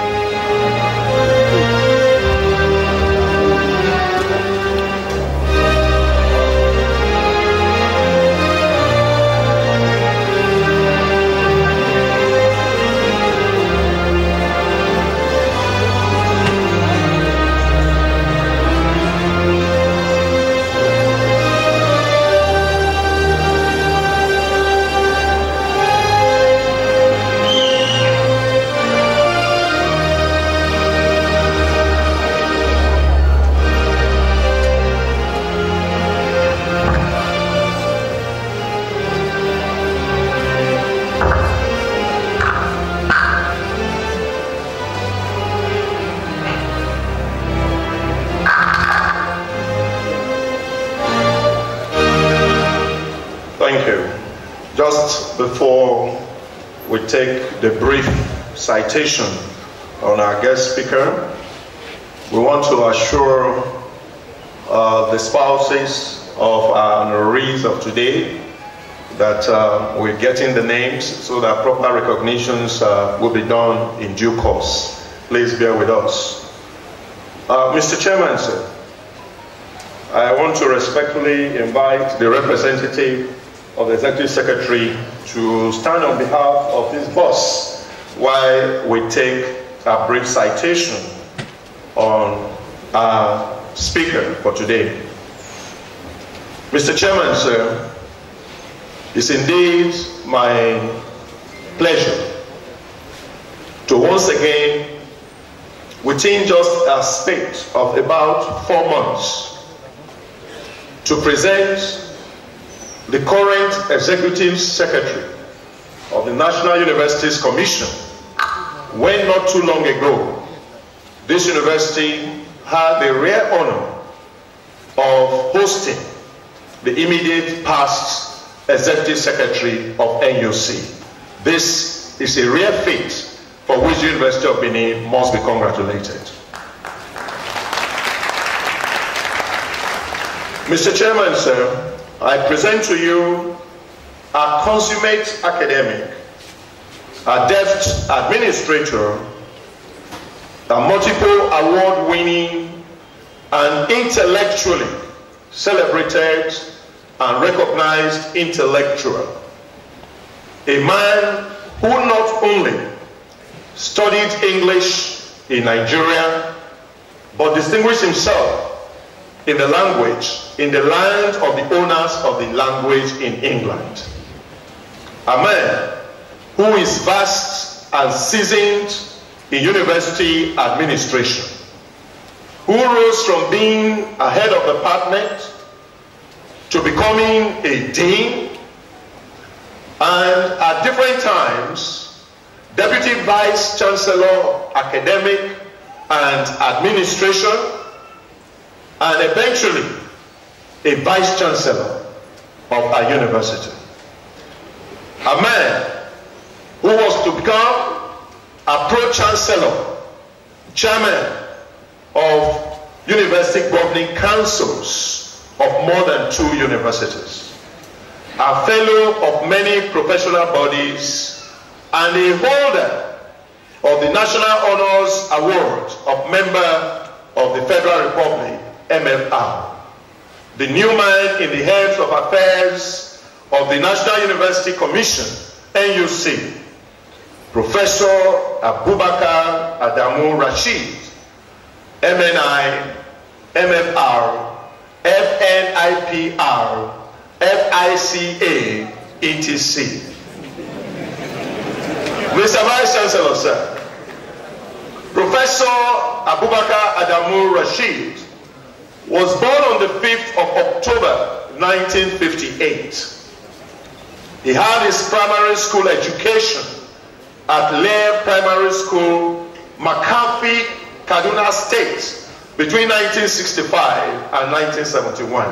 Before we take the brief citation on our guest speaker, we want to assure the spouses of our honorees of today that we're getting the names so that proper recognitions will be done in due course. Please bear with us. Mr. Chairman, sir, I want to respectfully invite the representative of the Executive Secretary to stand on behalf of his boss while we take a brief citation on our speaker for today. Mr. Chairman, sir, it's indeed my pleasure to once again, within just a space of about 4 months, to present the current Executive Secretary of the National Universities Commission, when not too long ago, this university had the rare honor of hosting the immediate past Executive Secretary of NUC. This is a rare feat for which the University of Benin must be congratulated. Mr. Chairman, sir, I present to you a consummate academic, a deft administrator, a multiple award-winning and intellectually celebrated and recognized intellectual a man who not only studied English in Nigeria, but distinguished himself in the language, in the land of the owners of the language in England. A man who is vast and seasoned in university administration, who rose from being a head of department to becoming a dean, and at different times, deputy vice chancellor, academic and administration, and eventually a vice chancellor of a university. A man who was to become a pro-chancellor, chairman of university governing councils of more than 2 universities, a fellow of many professional bodies, and a holder of the National Honors Award of Member of the Federal Republic, MFR, the new man in the heads of affairs of the National University Commission, NUC, Professor Abubukar Adamu Rasheed, MNI, MFR, FNIPR, FICA, etc. Mr. Vice Chancellor, sir, Professor Abubukar Adamu Rasheed was born on the 5th of October 1958. He had his primary school education at Lair Primary School, McCarthy, Kaduna State, between 1965 and 1971.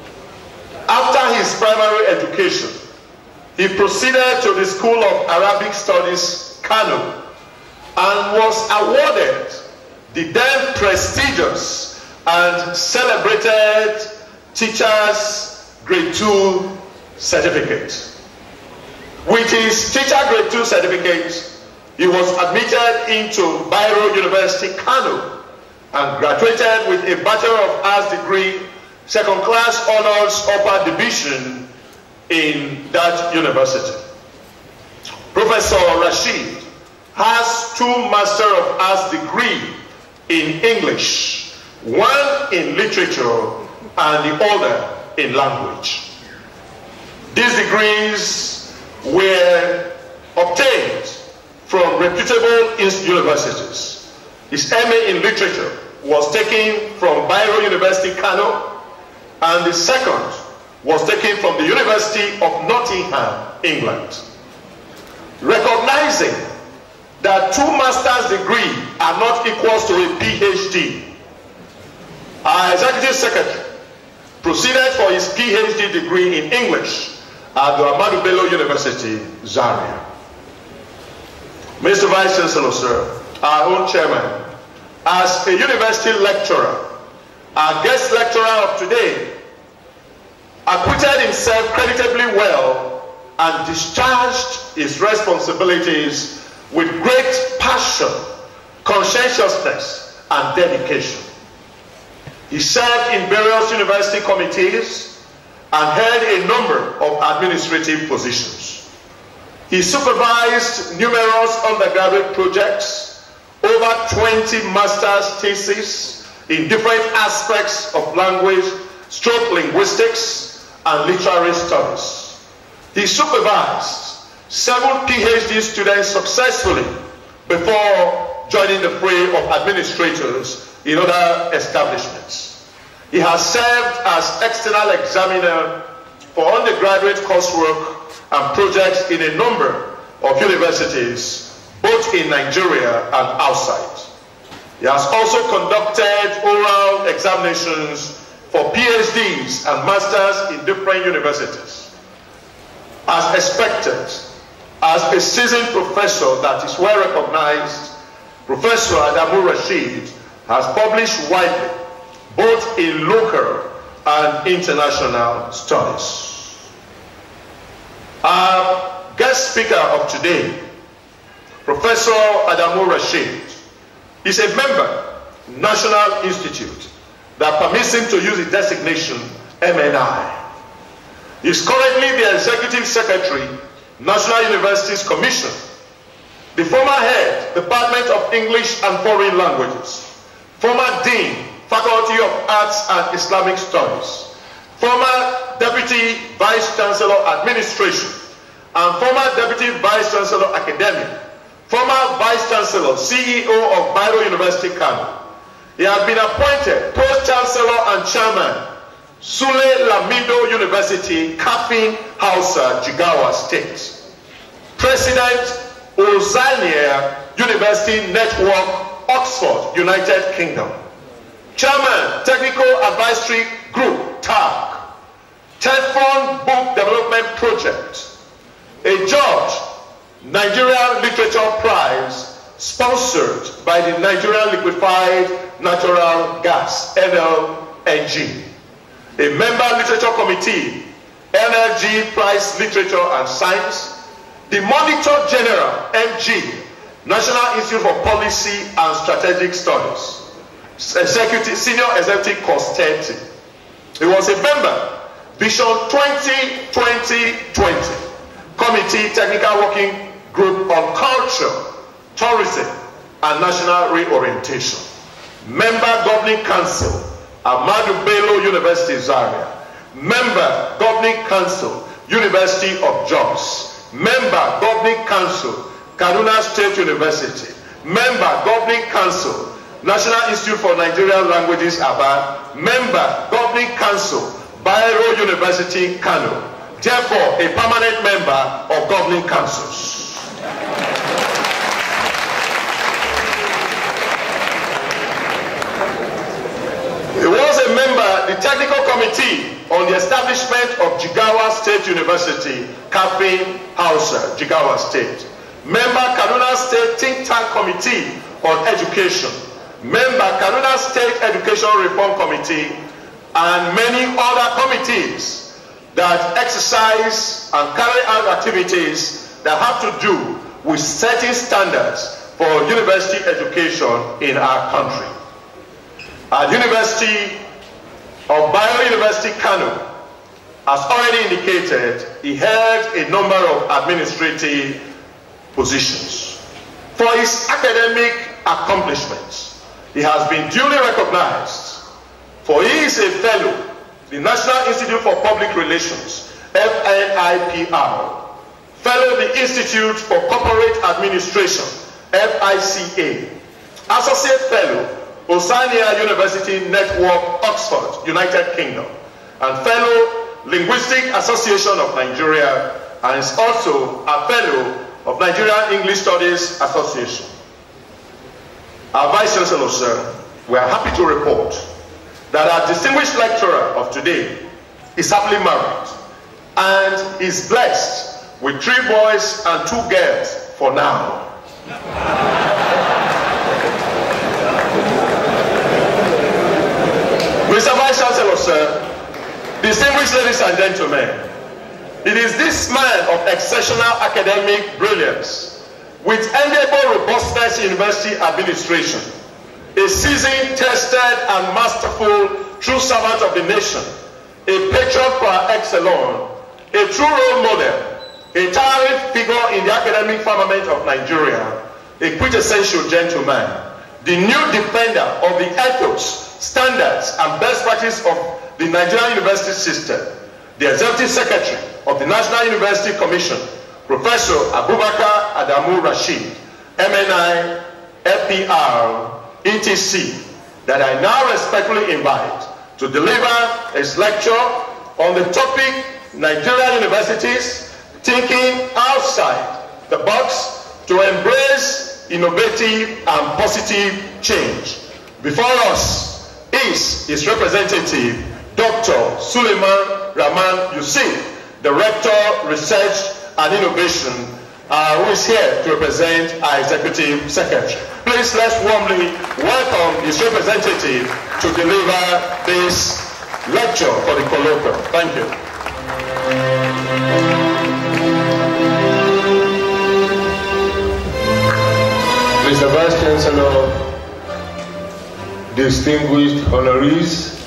After his primary education, he proceeded to the School of Arabic Studies, Kano, and was awarded the then prestigious and celebrated Teachers Grade 2 certificate. With his Teacher Grade 2 certificate, he was admitted into Bayero University, Kano, and graduated with a Bachelor of Arts degree, second class honors upper division in that university. Professor Rasheed has 2 Master of Arts degree in English, 1 in literature and the other in language. These degrees were obtained from reputable universities. His MA in literature was taken from Bayero University, Kano, and the second was taken from the University of Nottingham, England. Recognizing that 2 master's degrees are not equal to a PhD, our Executive Secretary proceeded for his PhD degree in English at the Ahmadu Bello University, Zaria. Mr. Vice Chancellor, sir, our own chairman, as a university lecturer, our guest lecturer of today, acquitted himself creditably well and discharged his responsibilities with great passion, conscientiousness, and dedication. He served in various university committees and held a number of administrative positions. He supervised numerous undergraduate projects, over 20 master's theses in different aspects of language, linguistics, and literary studies. He supervised 7 PhD students successfully before joining the fray of administrators in other establishments. He has served as external examiner for undergraduate coursework and projects in a number of universities, both in Nigeria and outside. He has also conducted oral examinations for PhDs and masters in different universities. As expected, as a seasoned professor that is well recognized, Professor Adamu Rasheed has published widely, both in local and international studies. Our guest speaker of today, Professor Adamu Rasheed, is a member, National Institute, that permits him to use the designation MNI. He is currently the Executive Secretary National Universities Commission, the former head, Department of English and Foreign Languages, former Dean, Faculty of Arts and Islamic Studies, former Deputy Vice Chancellor Administration, and former Deputy Vice Chancellor Academic, former Vice Chancellor, CEO of Bayero University, Kano. He has been appointed Post-Chancellor and Chairman, Sule Lamido University, Kafin, Hausa, Jigawa State. President, Ozania University Network, Oxford, United Kingdom. Chairman, Technical Advisory Group, TAG. Telephone Book Development Project. A judge, Nigerian Literature Prize, sponsored by the Nigerian Liquefied Natural Gas, NLNG. A member Literature Committee, NLG Prize Literature and Science. The Monitor General, MG, National Institute for Policy and Strategic Studies. Senior Executive Course 30. He was a member, Vision 2020 Committee Technical Working Group on Culture, Tourism and National Reorientation. Member Governing Council, Ahmadu Bello University, Zaria. Member Governing Council, University of Jos. Member Governing Council, Kaduna State University. Member Governing Council, National Institute for Nigerian Languages, Aba. Member Governing Council, Bayero University, Kano. Therefore, a permanent member of governing councils. He was a member, the Technical Committee on the establishment of Jigawa State University, Kafin, Hausa, Jigawa State. Member, Kaduna State Think Tank Committee on Education. Member, Kaduna State Education Reform Committee, and many other committees that exercise and carry out activities that have to do with setting standards for university education in our country. At University of Bayero University, Kano, as already indicated, he held a number of administrative positions. For his academic accomplishments, he has been duly recognized, for he is a fellow, the National Institute for Public Relations, FNIPR, fellow the Institute for Corporate Administration, FICA, associate fellow, Osania University Network, Oxford, United Kingdom, and fellow Linguistic Association of Nigeria, and is also a fellow of Nigerian English Studies Association. Our Vice Chancellor, sir, we are happy to report that our distinguished lecturer of today is happily married and is blessed with 3 boys and 2 girls for now. Mr. Vice Chancellor, sir, distinguished ladies and gentlemen, it is this man of exceptional academic brilliance with enviable robustness in university administration, a seasoned, tested, and masterful true servant of the nation, a patron par excellence, a true role model, a towering figure in the academic firmament of Nigeria, a quintessential gentleman, the new defender of the ethos, standards, and best practice of the Nigerian university system, the Executive Secretary of the National University Commission, Professor Abubakar Adamu Rasheed, MNI, FPR, ETC, that I now respectfully invite to deliver his lecture on the topic Nigerian universities thinking outside the box to embrace innovative and positive change. Before us is his representative, Dr. Suleiman Rahman Yusuf, the Rector, Research and Innovation, who is here to represent our Executive Secretary. Please let's warmly welcome his representative to deliver this lecture for the colloquium. Thank you. Mr. Vice Chancellor, distinguished honorees,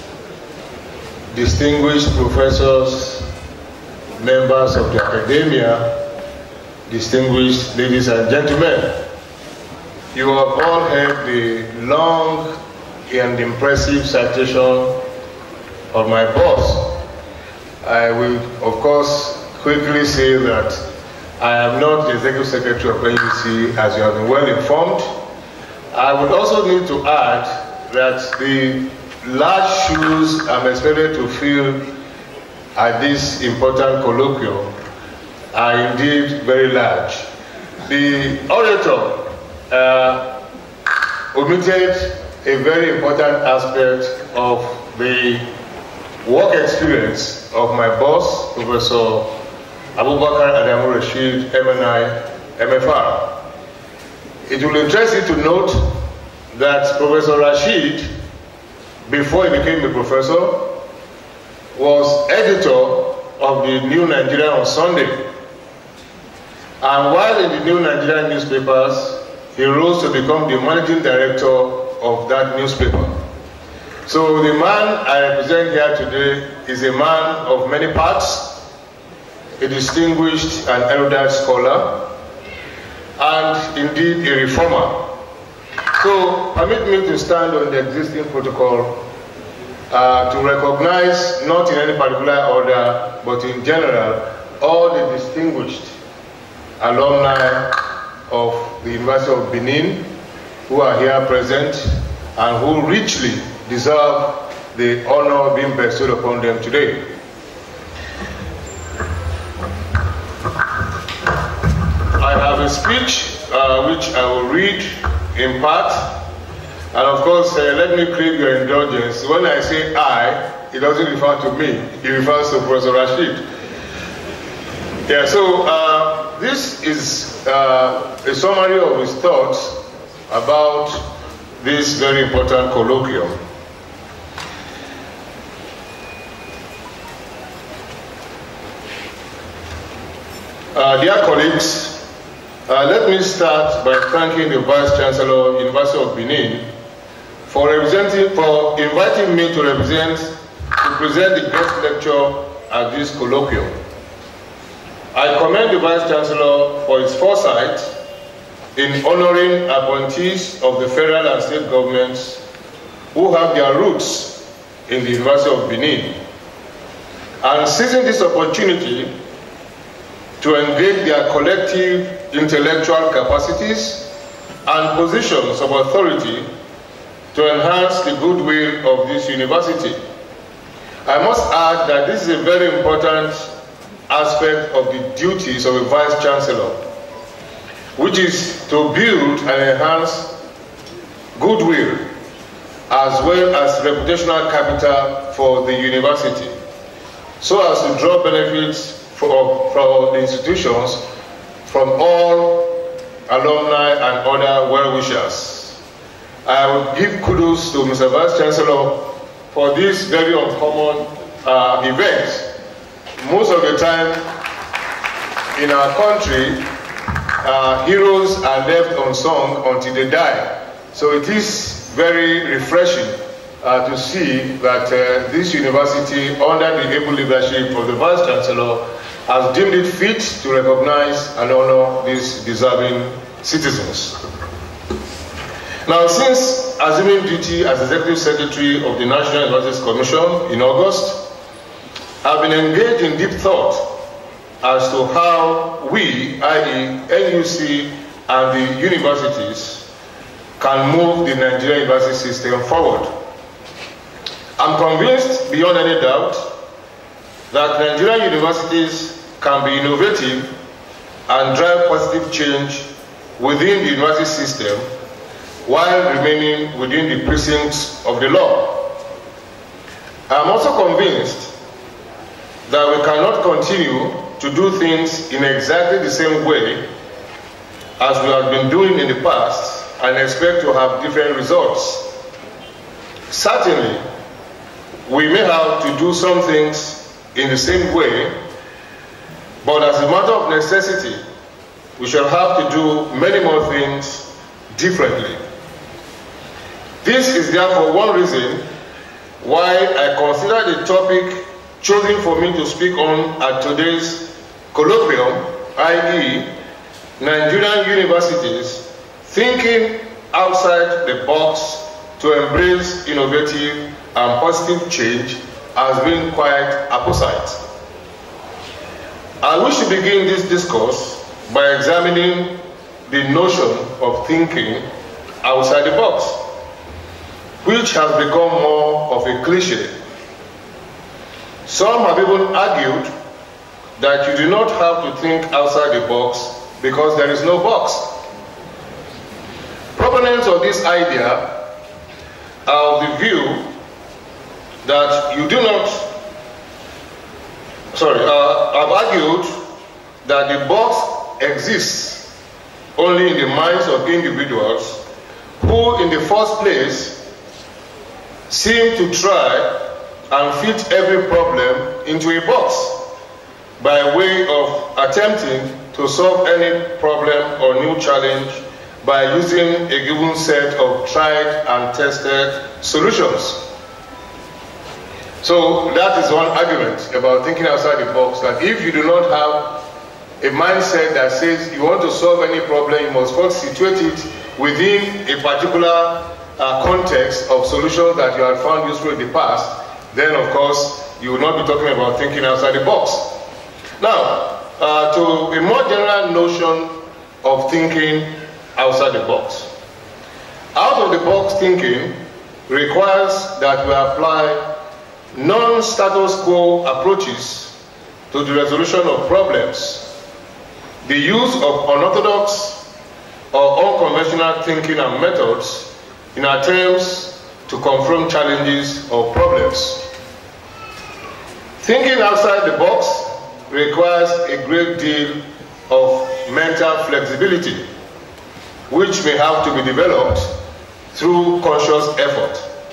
distinguished professors, members of the academia, distinguished ladies and gentlemen. You have all heard the long and impressive citation of my boss. I will, of course, quickly say that I am not the Executive Secretary of NUC, as you have been well informed. I would also need to add that the large shoes I'm expected to fill at this important colloquium are indeed very large. The orator omitted a very important aspect of the work experience of my boss, Professor Abubukar Adamu Rasheed, MNI, MFR. It will interest you to note that Professor Rasheed, before he became a professor, was editor of the New Nigerian on Sunday. And while in the New Nigerian newspapers, he rose to become the managing director of that newspaper. So the man I represent here today is a man of many parts, a distinguished and erudite scholar, and indeed a reformer. So permit me to stand on the existing protocol to recognize, not in any particular order, but in general, all the distinguished alumni of the University of Benin who are here present and who richly deserve the honor being bestowed upon them today. I have a speech which I will read in part, and of course let me crave your indulgence. When I say I, it doesn't refer to me, it refers to Professor Rasheed. Yeah, so this is a summary of his thoughts about this very important colloquium. Dear colleagues, let me start by thanking the Vice Chancellor, University of Benin, for inviting me to present the guest lecture at this colloquium. I commend the Vice Chancellor for his foresight in honoring appointees of the federal and state governments who have their roots in the University of Benin, and seizing this opportunity to engage their collective intellectual capacities and positions of authority to enhance the goodwill of this university. I must add that this is a very important aspect of the duties of a Vice Chancellor, which is to build and enhance goodwill as well as reputational capital for the university, so as to draw benefits from the institutions from all alumni and other well-wishers. I will give kudos to Mr. Vice Chancellor for this very uncommon event. Most of the time in our country, heroes are left unsung until they die. So it is very refreshing to see that this university, under the able leadership of the Vice Chancellor, has deemed it fit to recognize and honor these deserving citizens. Now, since assuming duty as Executive Secretary of the National Universities Commission in August, I've been engaged in deep thought as to how we, i.e. NUC and the universities, can move the Nigerian university system forward. I'm convinced beyond any doubt that Nigerian universities can be innovative and drive positive change within the university system while remaining within the precincts of the law. I'm also convinced that we cannot continue to do things in exactly the same way as we have been doing in the past and expect to have different results. Certainly, we may have to do some things in the same way, but as a matter of necessity, we shall have to do many more things differently. This is therefore one reason why I consider the topic chosen for me to speak on at today's colloquium, i.e. Nigerian universities thinking outside the box to embrace innovative and positive change has been quite apposite. I wish to begin this discourse by examining the notion of thinking outside the box, which has become more of a cliche. Some have even argued that you do not have to think outside the box because there is no box. Proponents of this idea are of the view that you do not, have argued that the box exists only in the minds of individuals who in the first place seem to try and fit every problem into a box by way of attempting to solve any problem or new challenge by using a given set of tried and tested solutions. So that is one argument about thinking outside the box, that if you do not have a mindset that says you want to solve any problem, you must first situate it within a particular context of solutions that you have found useful in the past, then of course you will not be talking about thinking outside the box. Now, to a more general notion of thinking outside the box. Out of the box thinking requires that we apply non-status quo approaches to the resolution of problems. The use of unorthodox or unconventional thinking and methods in attempts to confront challenges or problems. Thinking outside the box requires a great deal of mental flexibility, which may have to be developed through conscious effort.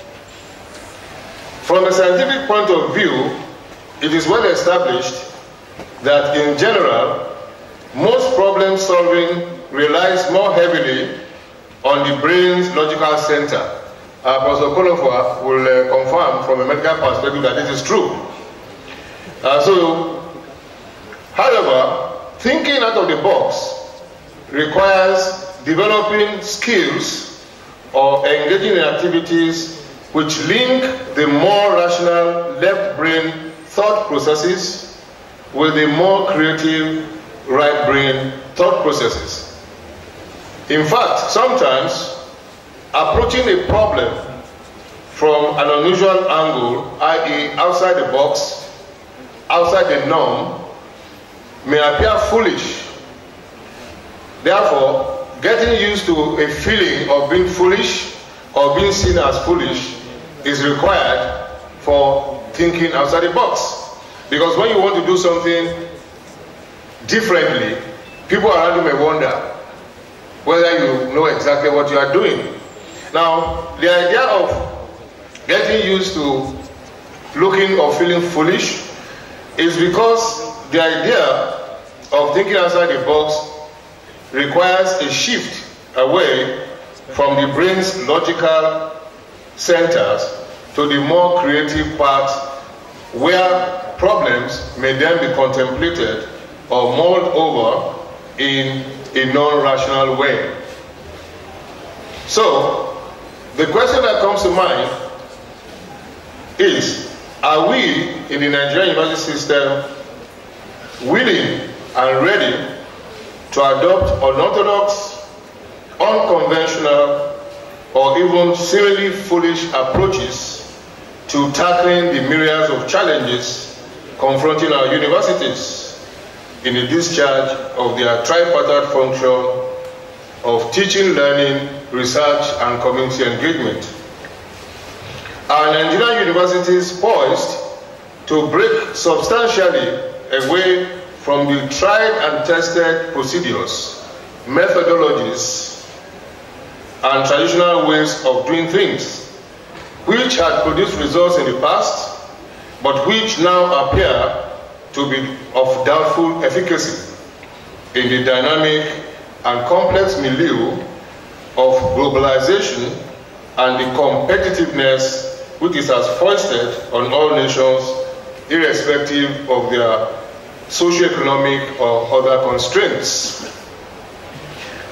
From a scientific point of view, it is well established that in general, most problem solving relies more heavily on the brain's logical center. Professor Colloquium will confirm from a medical perspective that this is true. However, thinking out of the box requires developing skills or engaging in activities which link the more rational left brain thought processes with the more creative right brain thought processes. In fact, sometimes approaching a problem from an unusual angle, i.e. outside the box, outside the norm, may appear foolish. Therefore, getting used to a feeling of being foolish or being seen as foolish is required for thinking outside the box. Because when you want to do something differently, people around you may wonder whether you know exactly what you are doing. Now, the idea of getting used to looking or feeling foolish is because the idea of thinking outside the box requires a shift away from the brain's logical centers to the more creative parts where problems may then be contemplated or mulled over in a non-rational way. So, the question that comes to mind is, are we in the Nigerian university system willing and ready to adopt unorthodox, unconventional, or even seemingly foolish approaches to tackling the myriads of challenges confronting our universities in the discharge of their tripartite function of teaching, learning, research, and community engagement? Our Nigerian universities poised to break substantially away from the tried and tested procedures, methodologies, and traditional ways of doing things, which had produced results in the past, but which now appear to be of doubtful efficacy in the dynamic and complex milieu of globalization and the competitiveness which it has foisted on all nations, irrespective of their socioeconomic or other constraints.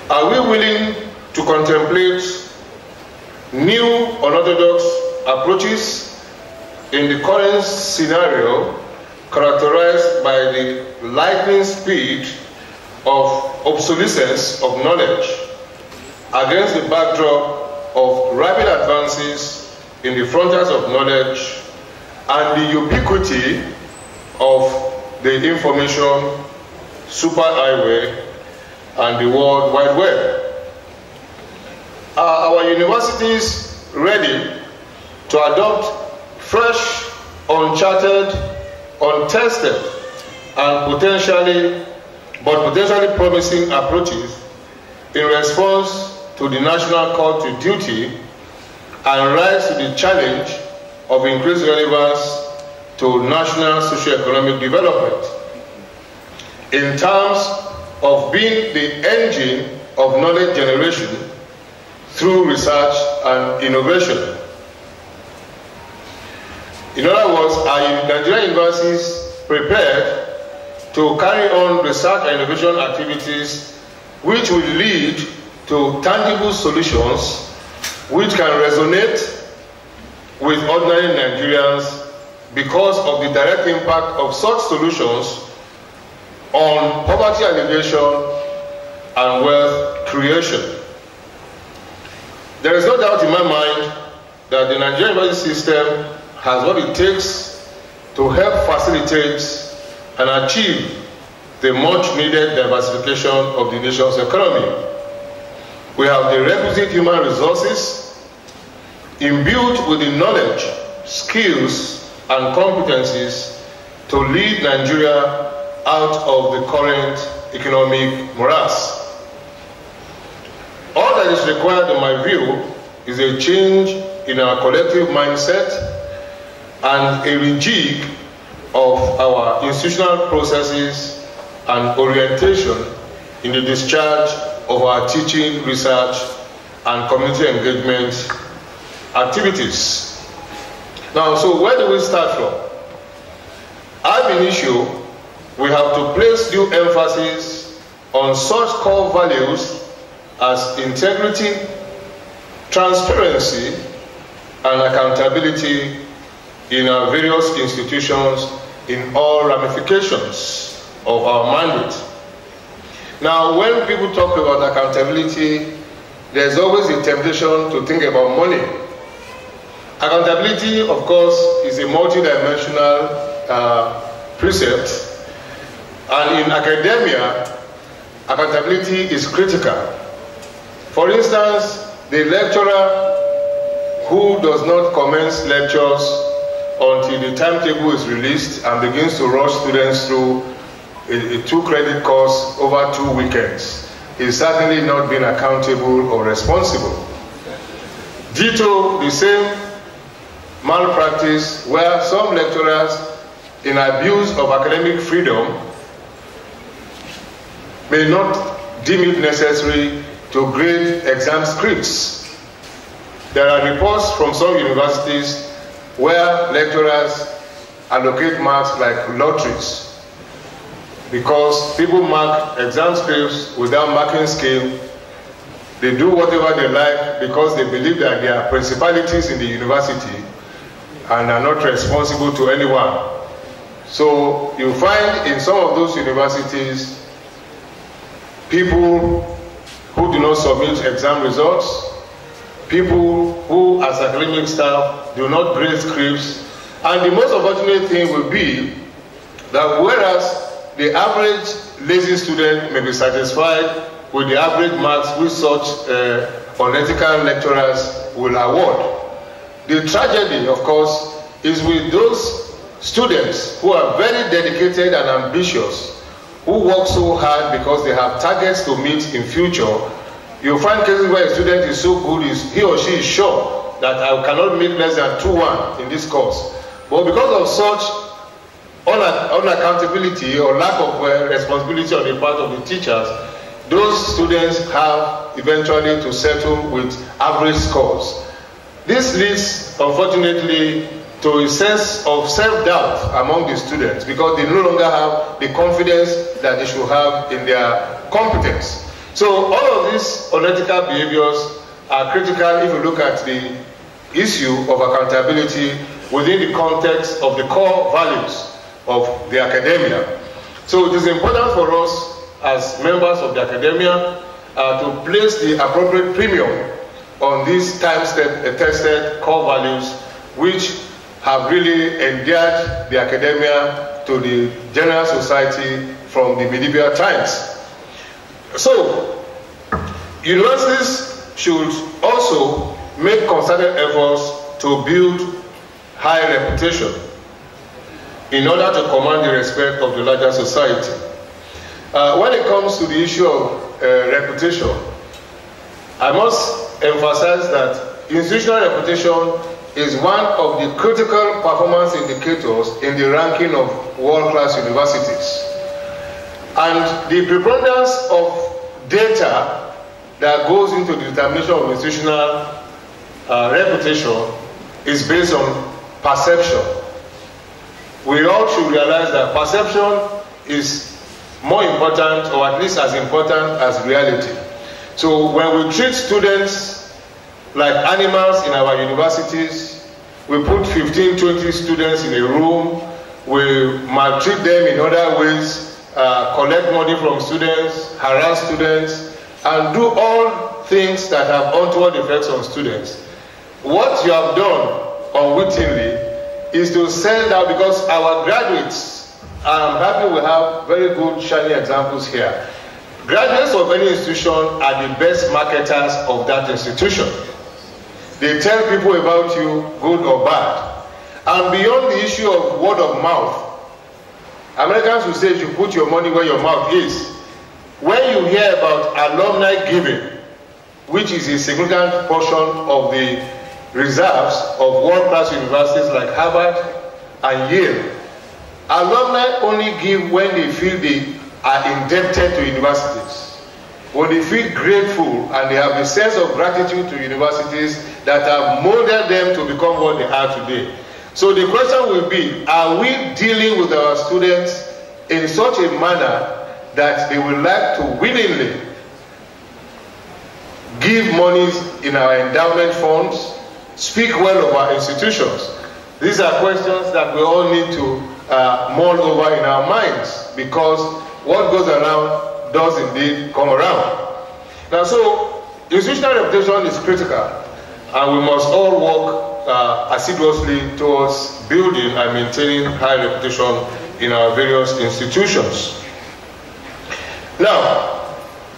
Are we willing to contemplate new unorthodox approaches in the current scenario characterized by the lightning speed of obsolescence of knowledge against the backdrop of rapid advances in the frontiers of knowledge and the ubiquity of the information superhighway and the World Wide Web? Are our universities ready to adopt fresh, uncharted, untested, and potentially promising approaches in response to the national call to duty and rise to the challenge of increased relevance to national socio-economic development in terms of being the engine of knowledge generation through research and innovation? In other words, are Nigerian universities prepared to carry on research and innovation activities which will lead to tangible solutions which can resonate with ordinary Nigerians because of the direct impact of such solutions on poverty alleviation and wealth creation? There is no doubt in my mind that the Nigerian university system has what it takes to help facilitate and achieve the much needed diversification of the nation's economy. We have the requisite human resources imbued with the knowledge, skills, and competencies to lead Nigeria out of the current economic morass. All that is required, in my view, is a change in our collective mindset and a rejig of our institutional processes and orientation in the discharge of our teaching, research, and community engagement activities. Now, so where do we start from? Ab initio, we have to place due emphasis on such core values as integrity, transparency, and accountability in our various institutions in all ramifications of our mandate. Now, when people talk about accountability, there's always a temptation to think about money. Accountability, of course, is a multidimensional precept, and in academia, accountability is critical. For instance, the lecturer who does not commence lectures until the timetable is released and begins to rush students through a 2-credit course over 2 weekends is certainly not being accountable or responsible. Ditto, the same malpractice where some lecturers, in abuse of academic freedom, may not deem it necessary to grade exam scripts. There are reports from some universities where lecturers allocate marks like lotteries because people mark exam scripts without marking scheme. They do whatever they like because they believe that they are principalities in the university and are not responsible to anyone. So you find in some of those universities people who do not submit exam results, people who as academic staff do not grade scripts, and the most unfortunate thing will be that whereas the average lazy student may be satisfied with the average marks which such unethical lecturers will award, the tragedy, of course, is with those students who are very dedicated and ambitious, who work so hard because they have targets to meet in future. You'll find cases where a student is so good, he or she is sure that I cannot make less than 2-1 in this course. But because of such unaccountability or lack of responsibility on the part of the teachers, those students have eventually to settle with average scores. This leads, unfortunately, to a sense of self-doubt among the students because they no longer have the confidence that they should have in their competence. So all of these unethical behaviors are critical if you look at the issue of accountability within the context of the core values of the academia. So it is important for us as members of the academia to place the appropriate premium on these time-tested core values which have really endeared the academia to the general society from the medieval times. So, universities should also make concerted efforts to build high reputation in order to command the respect of the larger society. When it comes to the issue of reputation, I must emphasize that institutional reputation is one of the critical performance indicators in the ranking of world-class universities. And the preponderance of data that goes into the determination of institutional reputation is based on perception. We all should realize that perception is more important, or at least as important as reality. So when we treat students like animals in our universities, we put 15, 20 students in a room, we maltreat them in other ways, collect money from students, harass students, and do all things that have untoward effects on students. What you have done unwittingly is to send out, because our graduates, I'm happy we have very good shining examples here. Graduates of any institution are the best marketers of that institution. They tell people about you, good or bad. And beyond the issue of word of mouth, Americans will say you put your money where your mouth is. When you hear about alumni giving, which is a significant portion of the reserves of world-class universities like Harvard and Yale, alumni only give when they feel they are indebted to universities, when they feel grateful and they have a sense of gratitude to universities that have molded them to become what they are today. So the question will be, are we dealing with our students in such a manner that they would like to willingly give monies in our endowment funds, speak well of our institutions? These are questions that we all need to mull over in our minds, because what goes around does indeed come around. Now, so institutional reputation is critical, and we must all work assiduously towards building and maintaining high reputation in our various institutions. Now,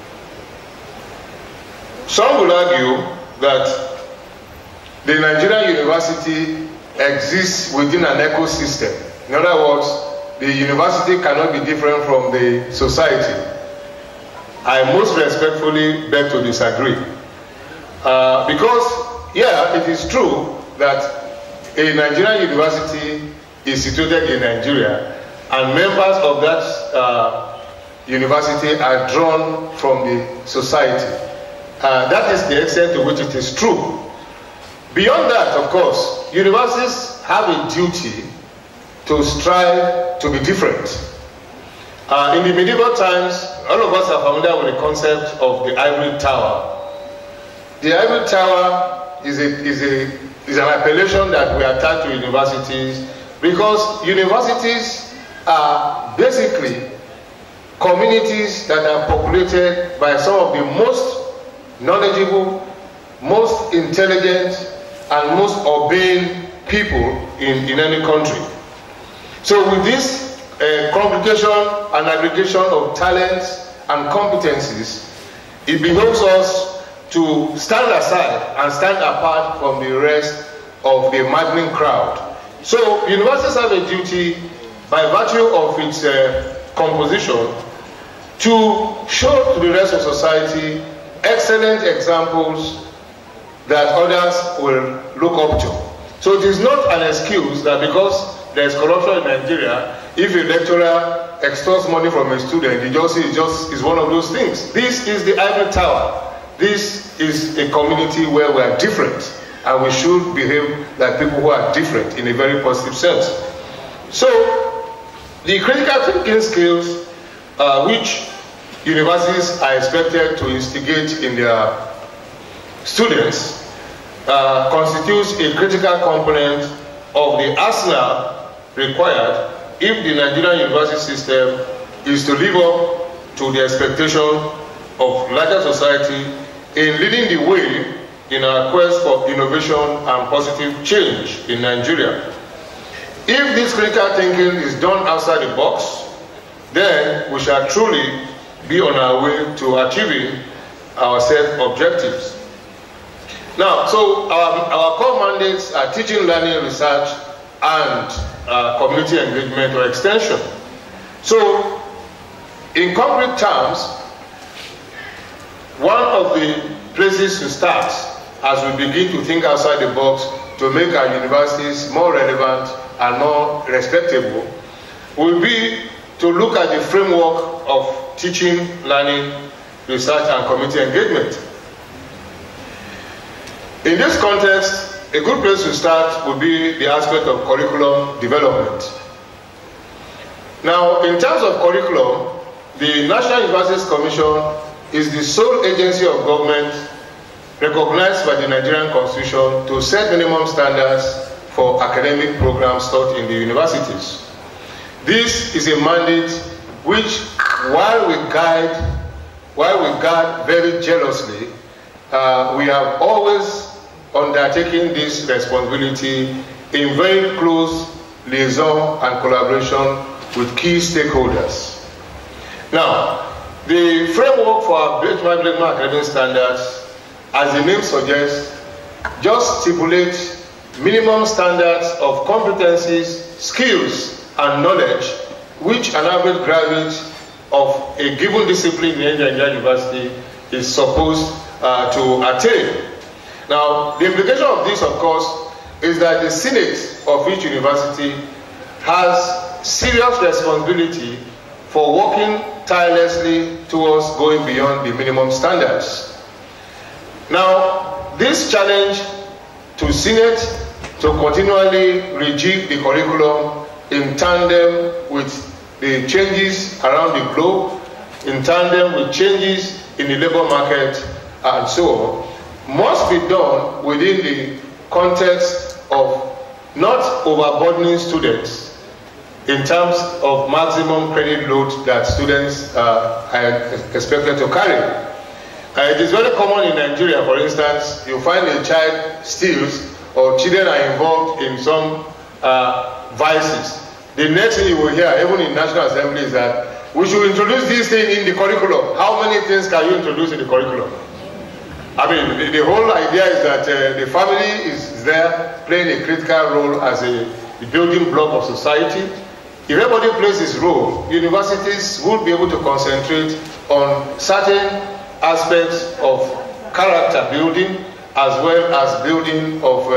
some will argue that the Nigerian university exists within an ecosystem. In other words, the university cannot be different from the society. I most respectfully beg to disagree. Because, yeah, it is true that a Nigerian university is situated in Nigeria, and members of that university are drawn from the society. That is the extent to which it is true. Beyond that, of course, universities have a duty to strive to be different. In the medieval times, all of us are familiar with the concept of the ivory tower. The ivory tower is an appellation that we attach to universities, because universities are basically communities that are populated by some of the most knowledgeable, most intelligent, and most obeying people in any country. So with this congregation and aggregation of talents and competencies, it behoves us to stand aside and stand apart from the rest of the maddening crowd. So universities have a duty, by virtue of its composition, to show to the rest of society excellent examples that others will look up to. So it is not an excuse that because there is corruption in Nigeria, if a lecturer extorts money from a student, it just is one of those things. This is the ivory tower. This is a community where we are different, and we should behave like people who are different in a very positive sense. So the critical thinking skills which universities are expected to instigate in their students constitutes a critical component of the arsenal required if the Nigerian university system is to live up to the expectation of larger society in leading the way in our quest for innovation and positive change in Nigeria. If this critical thinking is done outside the box, then we shall truly be on our way to achieving our set objectives. Now, so our core mandates are teaching, learning, research, and community engagement or extension. So, in concrete terms, one of the places to start as we begin to think outside the box to make our universities more relevant and more respectable will be to look at the framework of teaching, learning, research, and community engagement. In this context, a good place to start would be the aspect of curriculum development. Now, in terms of curriculum, the National Universities Commission is the sole agency of government recognized by the Nigerian Constitution to set minimum standards for academic programs taught in the universities. This is a mandate which, while we guard very jealously, we have always undertaken this responsibility in very close liaison and collaboration with key stakeholders. Now, the framework for our benchmark academic standards, as the name suggests, just stipulates minimum standards of competencies, skills, and knowledge which an average graduate of a given discipline in Nigerian university is supposed to attain. Now, the implication of this, of course, is that the Senate of each university has serious responsibility for working tirelessly towards going beyond the minimum standards. Now, this challenge to Senate to continually rejig the curriculum in tandem with the changes around the globe, in tandem with changes in the labor market, and so on, must be done within the context of not overburdening students in terms of maximum credit load that students are expected to carry. It is very common in Nigeria, for instance, you find a child steals or children are involved in some vices. The next thing you will hear, even in National Assembly, is that we should introduce this thing in the curriculum. How many things can you introduce in the curriculum? I mean, the whole idea is that the family is there playing a critical role as a building block of society. If everybody plays his role, universities will be able to concentrate on certain aspects of character building as well as building of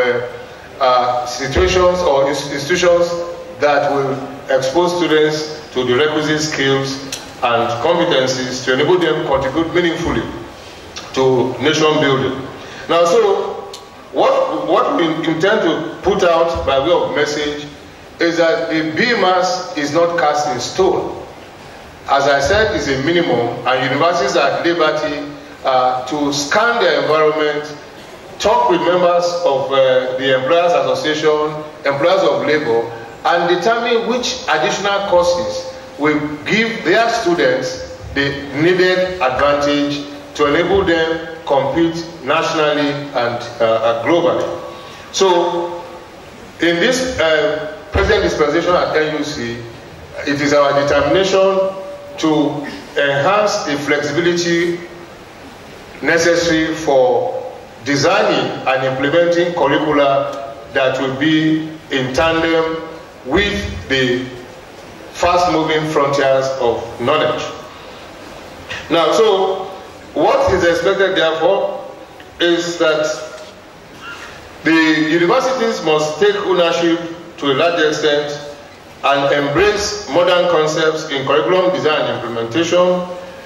situations or institutions that will expose students to the requisite skills and competencies to enable them to contribute meaningfully to nation building. Now, so what we intend to put out by way of message is that the BMAS is not cast in stone. As I said, it's a minimum, and universities are at liberty to scan their environment, talk with members of the Employers Association, Employers of Labor, and determine which additional courses will give their students the needed advantage to enable them compete nationally and globally. So, in this present dispensation at NUC, it is our determination to enhance the flexibility necessary for designing and implementing curricula that will be in tandem with the fast-moving frontiers of knowledge. Now, so what is expected, therefore, is that the universities must take ownership to a large extent and embrace modern concepts in curriculum design and implementation.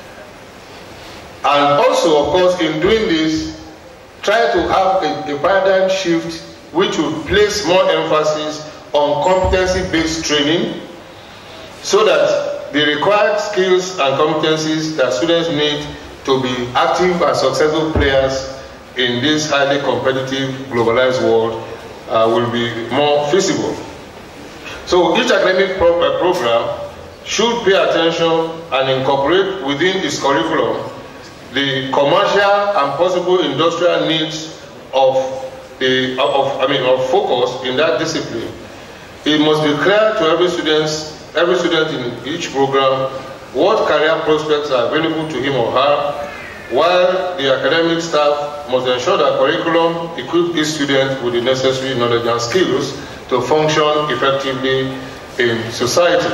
And also, of course, in doing this, try to have a paradigm shift which will place more emphasis on competency-based training so that the required skills and competencies that students need to be active and successful players in this highly competitive, globalized world will be more feasible. So each academic program should pay attention and incorporate within its curriculum the commercial and possible industrial needs of focus in that discipline. It must be clear to every student in each program what career prospects are available to him or her, while the academic staff must ensure that curriculum equips each student with the necessary knowledge and skills to function effectively in society.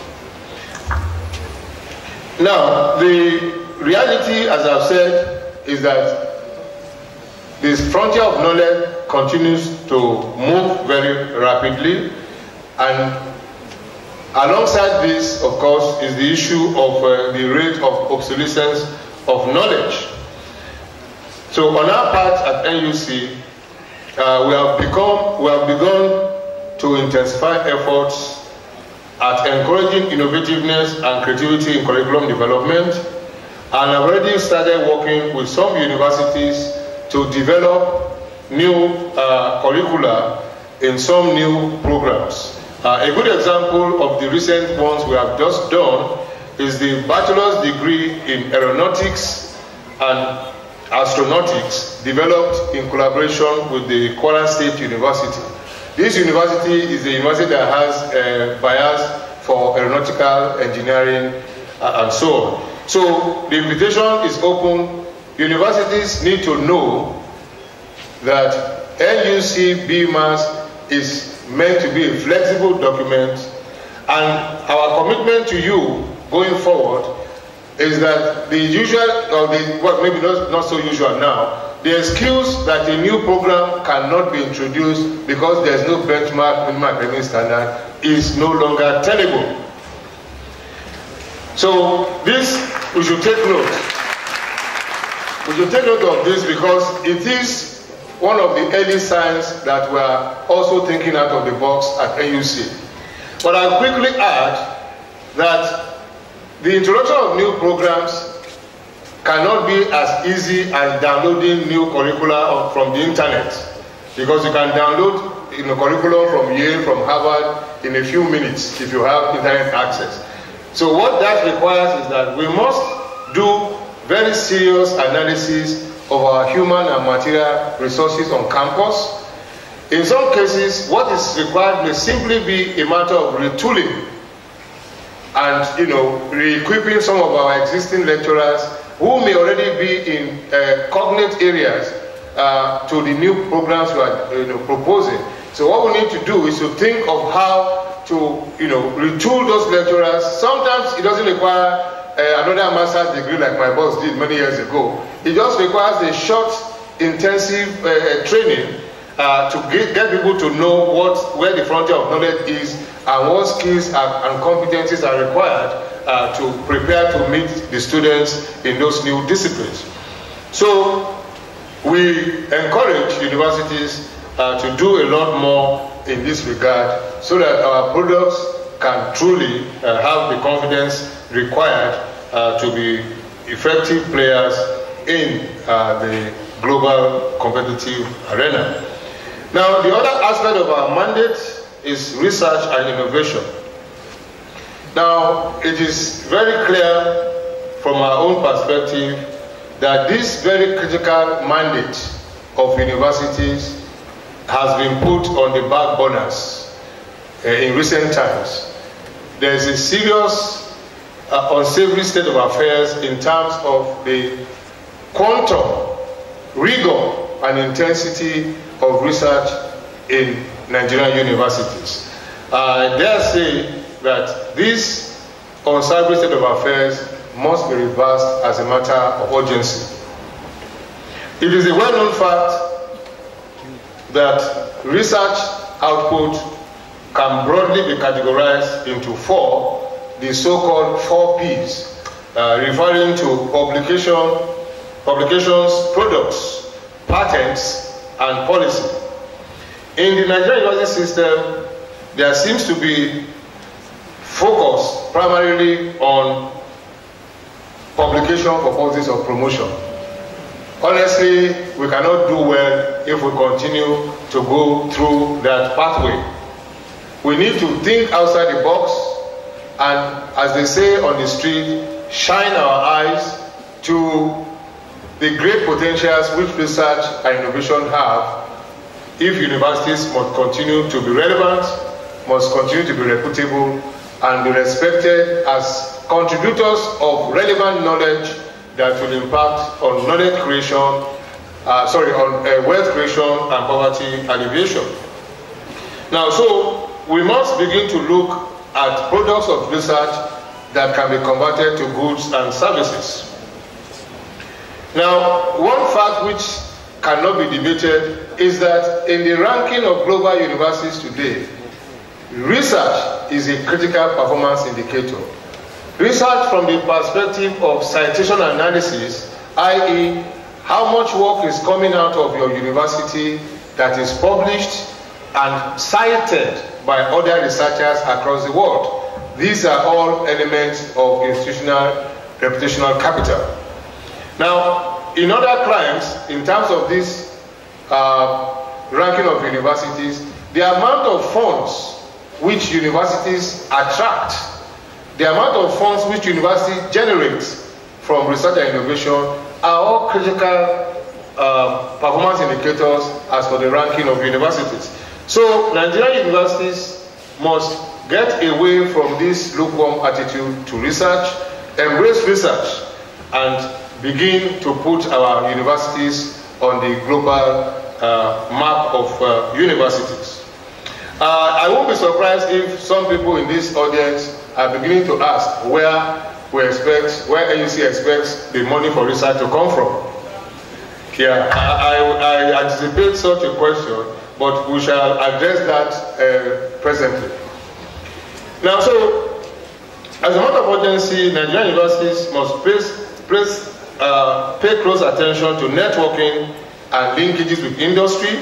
Now, the reality, as I've said, is that this frontier of knowledge continues to move very rapidly, and alongside this, of course, is the issue of the rate of obsolescence of knowledge. So on our part at NUC, we have begun to intensify efforts at encouraging innovativeness and creativity in curriculum development, and have already started working with some universities to develop new curricula in some new programs. A good example of the recent ones we have just done is the bachelor's degree in aeronautics and astronautics developed in collaboration with the Kwara State University. This university is a university that has a bias for aeronautical engineering and so on. So the invitation is open. Universities need to know that NUC BMAS is meant to be a flexible document, and our commitment to you going forward is that the usual, or the, well, maybe not so usual now, the excuse that a new program cannot be introduced because there is no benchmark minimum academic standard is no longer tenable. So this, we should take note. We should take note of this because it is one of the early signs that we are also thinking out of the box at NUC. But I'll quickly add that the introduction of new programs cannot be as easy as downloading new curricula from the internet, because you can download curriculum from Yale, from Harvard in a few minutes if you have internet access. So what that requires is that we must do very serious analysis of our human and material resources on campus. In some cases, what is required may simply be a matter of retooling and re-equipping some of our existing lecturers who may already be in cognate areas to the new programs we are proposing. So what we need to do is to think of how to retool those lecturers. Sometimes it doesn't require another master's degree like my boss did many years ago. It just requires a short, intensive training to get people to know where the frontier of knowledge is and what skills and competencies are required to prepare to meet the students in those new disciplines. So we encourage universities to do a lot more in this regard so that our products can truly have the confidence required to be effective players in the global competitive arena. Now, the other aspect of our mandate is research and innovation. Now, it is very clear from our own perspective that this very critical mandate of universities has been put on the back burners in recent times. There is a serious unsavory state of affairs in terms of the quantum, rigor, and intensity of research in Nigerian universities. I dare say that this unsavory state of affairs must be reversed as a matter of urgency. It is a well-known fact that research output can broadly be categorized into four, the so-called 4 Ps, referring to publications, products, patents, and policy. In the Nigerian university system, there seems to be focus focus primarily on publication for purposes of promotion. Honestly, we cannot do well if we continue to go through that pathway. We need to think outside the box and, as they say on the street, shine our eyes to the great potentials which research and innovation have if universities must continue to be relevant, must continue to be reputable, and be respected as contributors of relevant knowledge that will impact on knowledge creation, on wealth creation and poverty alleviation. Now, so we must begin to look at products of research that can be converted to goods and services. Now, one fact which cannot be debated is that in the ranking of global universities today, research is a critical performance indicator. Research from the perspective of citation analysis, i.e., how much work is coming out of your university that is published and cited by other researchers across the world. These are all elements of institutional reputational capital. Now, in other crimes, in terms of this ranking of universities, the amount of funds which universities attract, the amount of funds which universities generate from research and innovation are all critical performance indicators as for the ranking of universities. So Nigerian universities must get away from this lukewarm attitude to research, embrace research, and begin to put our universities on the global map of universities. I won't be surprised if some people in this audience are beginning to ask where AUC expects the money for research to come from. Yeah, I anticipate such a question, but we shall address that presently. Now, so, as a matter of urgency, Nigerian universities must pay close attention to networking and linkages with industry.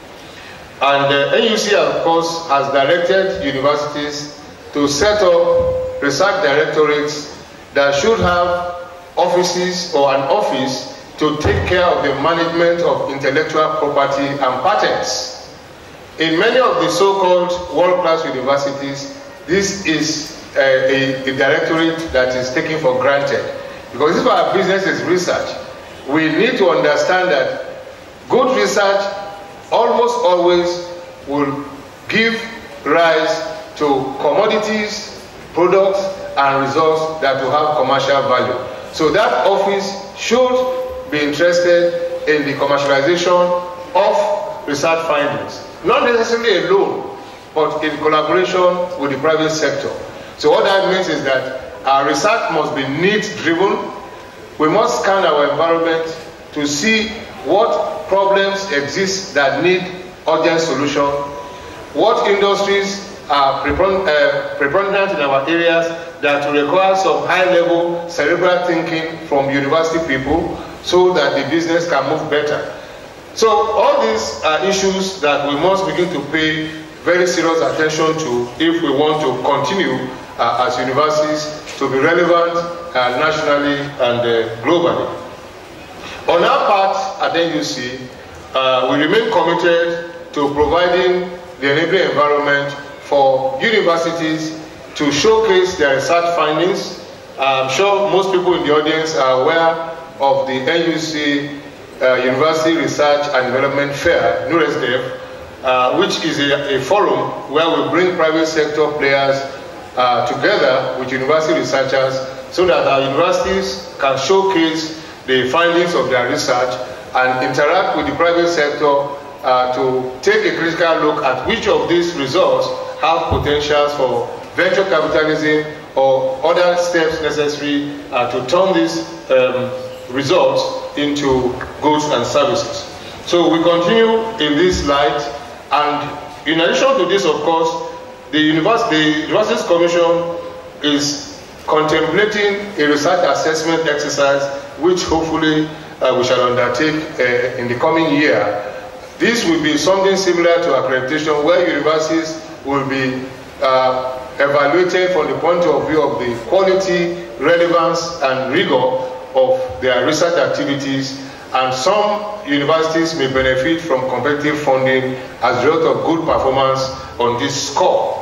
And AUC, of course, has directed universities to set up research directorates that should have offices or an office to take care of the management of intellectual property and patents. In many of the so-called world-class universities, this is a directorate that is taken for granted. Because if our business is research, we need to understand that good research almost always will give rise to commodities, products, and results that will have commercial value. So that office should be interested in the commercialization of research findings. Not necessarily alone, but in collaboration with the private sector. So what that means is that our research must be needs-driven. We must scan our environment to see what problems exist that need urgent solution, what industries are preponderant in our areas that will require some high-level cerebral thinking from university people so that the business can move better. So all these are issues that we must begin to pay very serious attention to if we want to continue as universities to be relevant nationally and globally. On our part at NUC, we remain committed to providing the enabling environment for universities to showcase their research findings. I'm sure most people in the audience are aware of the NUC University Research and Development Fair, NURESDEV, which is a forum where we bring private sector players together with university researchers so that our universities can showcase the findings of their research and interact with the private sector to take a critical look at which of these results have potentials for venture capitalism or other steps necessary to turn these results into goods and services. So we continue in this light, and in addition to this, of course, the Universities Commission is contemplating a research assessment exercise which hopefully we shall undertake in the coming year. This will be something similar to accreditation, where universities will be evaluated from the point of view of the quality, relevance, and rigor of their research activities, and some universities may benefit from competitive funding as a result of good performance on this score.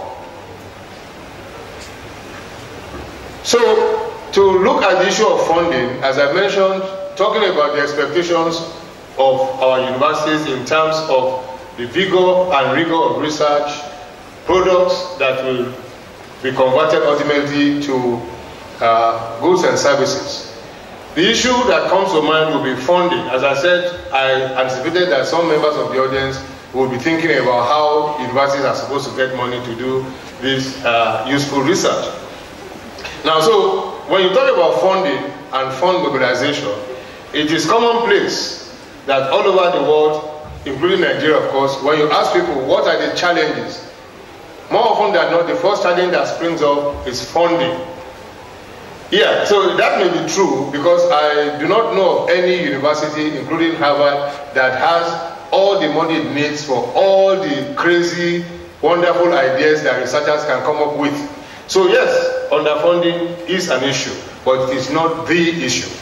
So, to look at the issue of funding, as I mentioned, talking about the expectations of our universities in terms of the vigor and rigor of research, products that will be converted ultimately to goods and services. The issue that comes to mind will be funding. As I said, I anticipated that some members of the audience will be thinking about how universities are supposed to get money to do this useful research. Now, so when you talk about funding and fund mobilization, it is commonplace that all over the world, including Nigeria, of course, when you ask people what are the challenges, more often than not, the first challenge that springs up is funding. Yeah, so that may be true because I do not know of any university, including Harvard, that has all the money it needs for all the crazy, wonderful ideas that researchers can come up with. So yes, underfunding is an issue, but it is not the issue.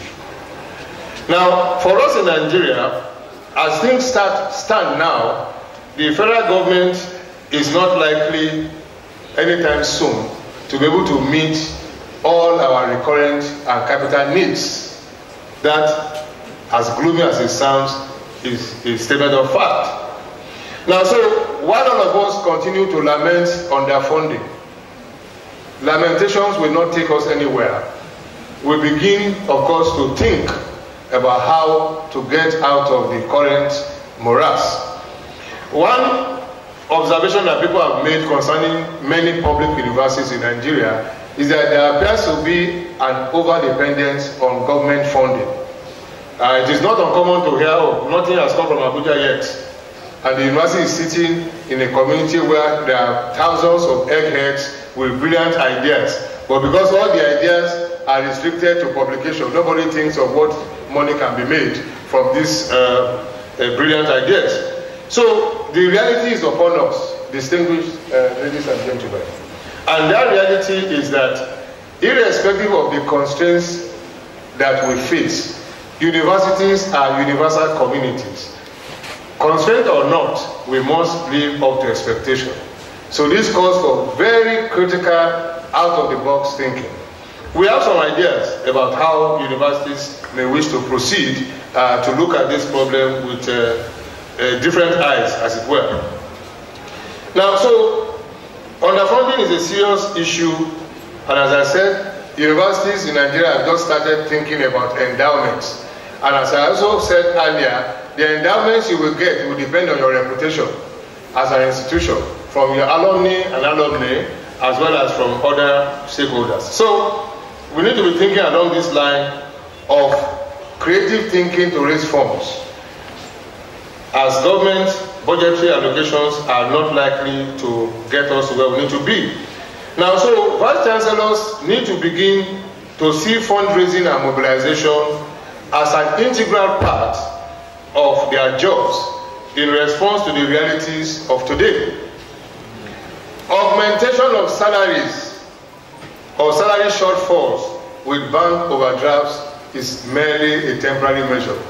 Now, for us in Nigeria, as things stand now, the federal government is not likely anytime soon to be able to meet all our recurrent and capital needs. That, as gloomy as it sounds, is a statement of fact. Now, so while all of us continue to lament underfunding, lamentations will not take us anywhere. We begin, of course, to think about how to get out of the current morass. One observation that people have made concerning many public universities in Nigeria is that there appears to be an over-dependence on government funding. It is not uncommon to hear, oh, nothing has come from Abuja yet. And the university is sitting in a community where there are thousands of eggheads with brilliant ideas. But because all the ideas are restricted to publication, nobody thinks of what money can be made from these brilliant ideas. So the reality is upon us, distinguished ladies and gentlemen. And that reality is that irrespective of the constraints that we face, universities are universal communities. Constraint or not, we must live up to expectation. So this calls for very critical, out-of-the-box thinking. We have some ideas about how universities may wish to proceed to look at this problem with different eyes, as it were. Now, so underfunding is a serious issue, and as I said, universities in Nigeria have just started thinking about endowments. And as I also said earlier, the endowments you will get will depend on your reputation as an institution, from your alumni and alumni, as well as from other stakeholders. So we need to be thinking along this line of creative thinking to raise funds, as government budgetary allocations are not likely to get us where we need to be. Now, so vice chancellors need to begin to see fundraising and mobilization as an integral part of their jobs in response to the realities of today. Augmentation of salaries or salary shortfalls with bank overdrafts is merely a temporary measure.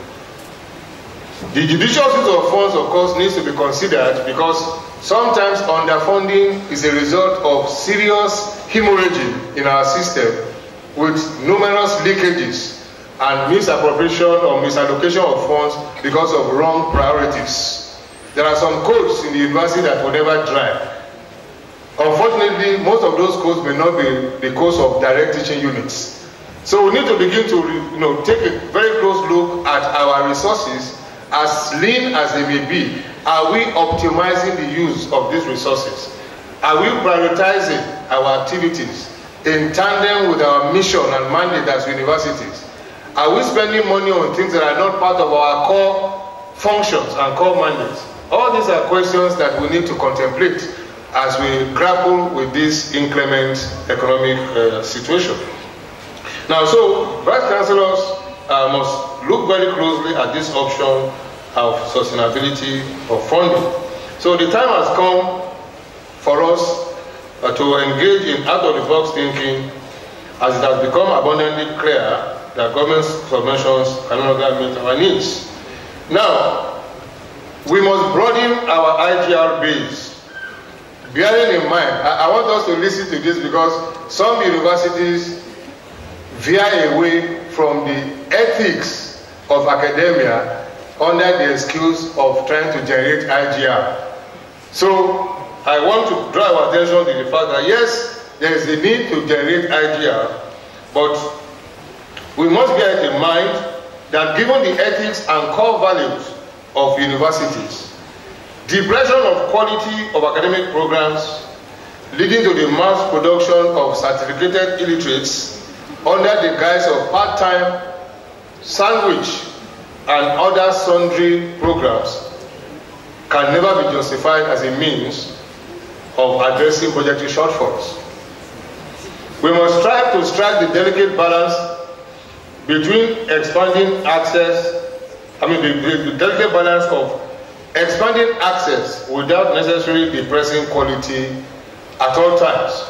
The judicious use of funds, of course, needs to be considered because sometimes underfunding is a result of serious hemorrhaging in our system with numerous leakages and misappropriation or misallocation of funds because of wrong priorities. There are some codes in the university that will never dry. Unfortunately, most of those codes may not be the codes of direct teaching units. So we need to begin to take a very close look at our resources, as lean as they may be. Are we optimizing the use of these resources? Are we prioritizing our activities in tandem with our mission and mandate as universities? Are we spending money on things that are not part of our core functions and core mandates? All these are questions that we need to contemplate as we grapple with this inclement economic situation. Now, so vice chancellors must look very closely at this option of sustainability of funding. So the time has come for us to engage in out-of-the-box thinking, as it has become abundantly clear that government subventions can no longer meet our needs. Now, we must broaden our IGR base. Bearing in mind, I want us to listen to this because some universities veer away from the ethics of academia under the excuse of trying to generate IGR. So, I want to draw our attention to the fact that yes, there is a need to generate IGR, but we must bear in mind that given the ethics and core values of universities, depression of quality of academic programs leading to the mass production of certificated illiterates under the guise of part-time, sandwich, and other sundry programs can never be justified as a means of addressing budgetary shortfalls. We must strive to strike the delicate balance between expanding access, the delicate balance of expanding access without necessarily depressing quality at all times.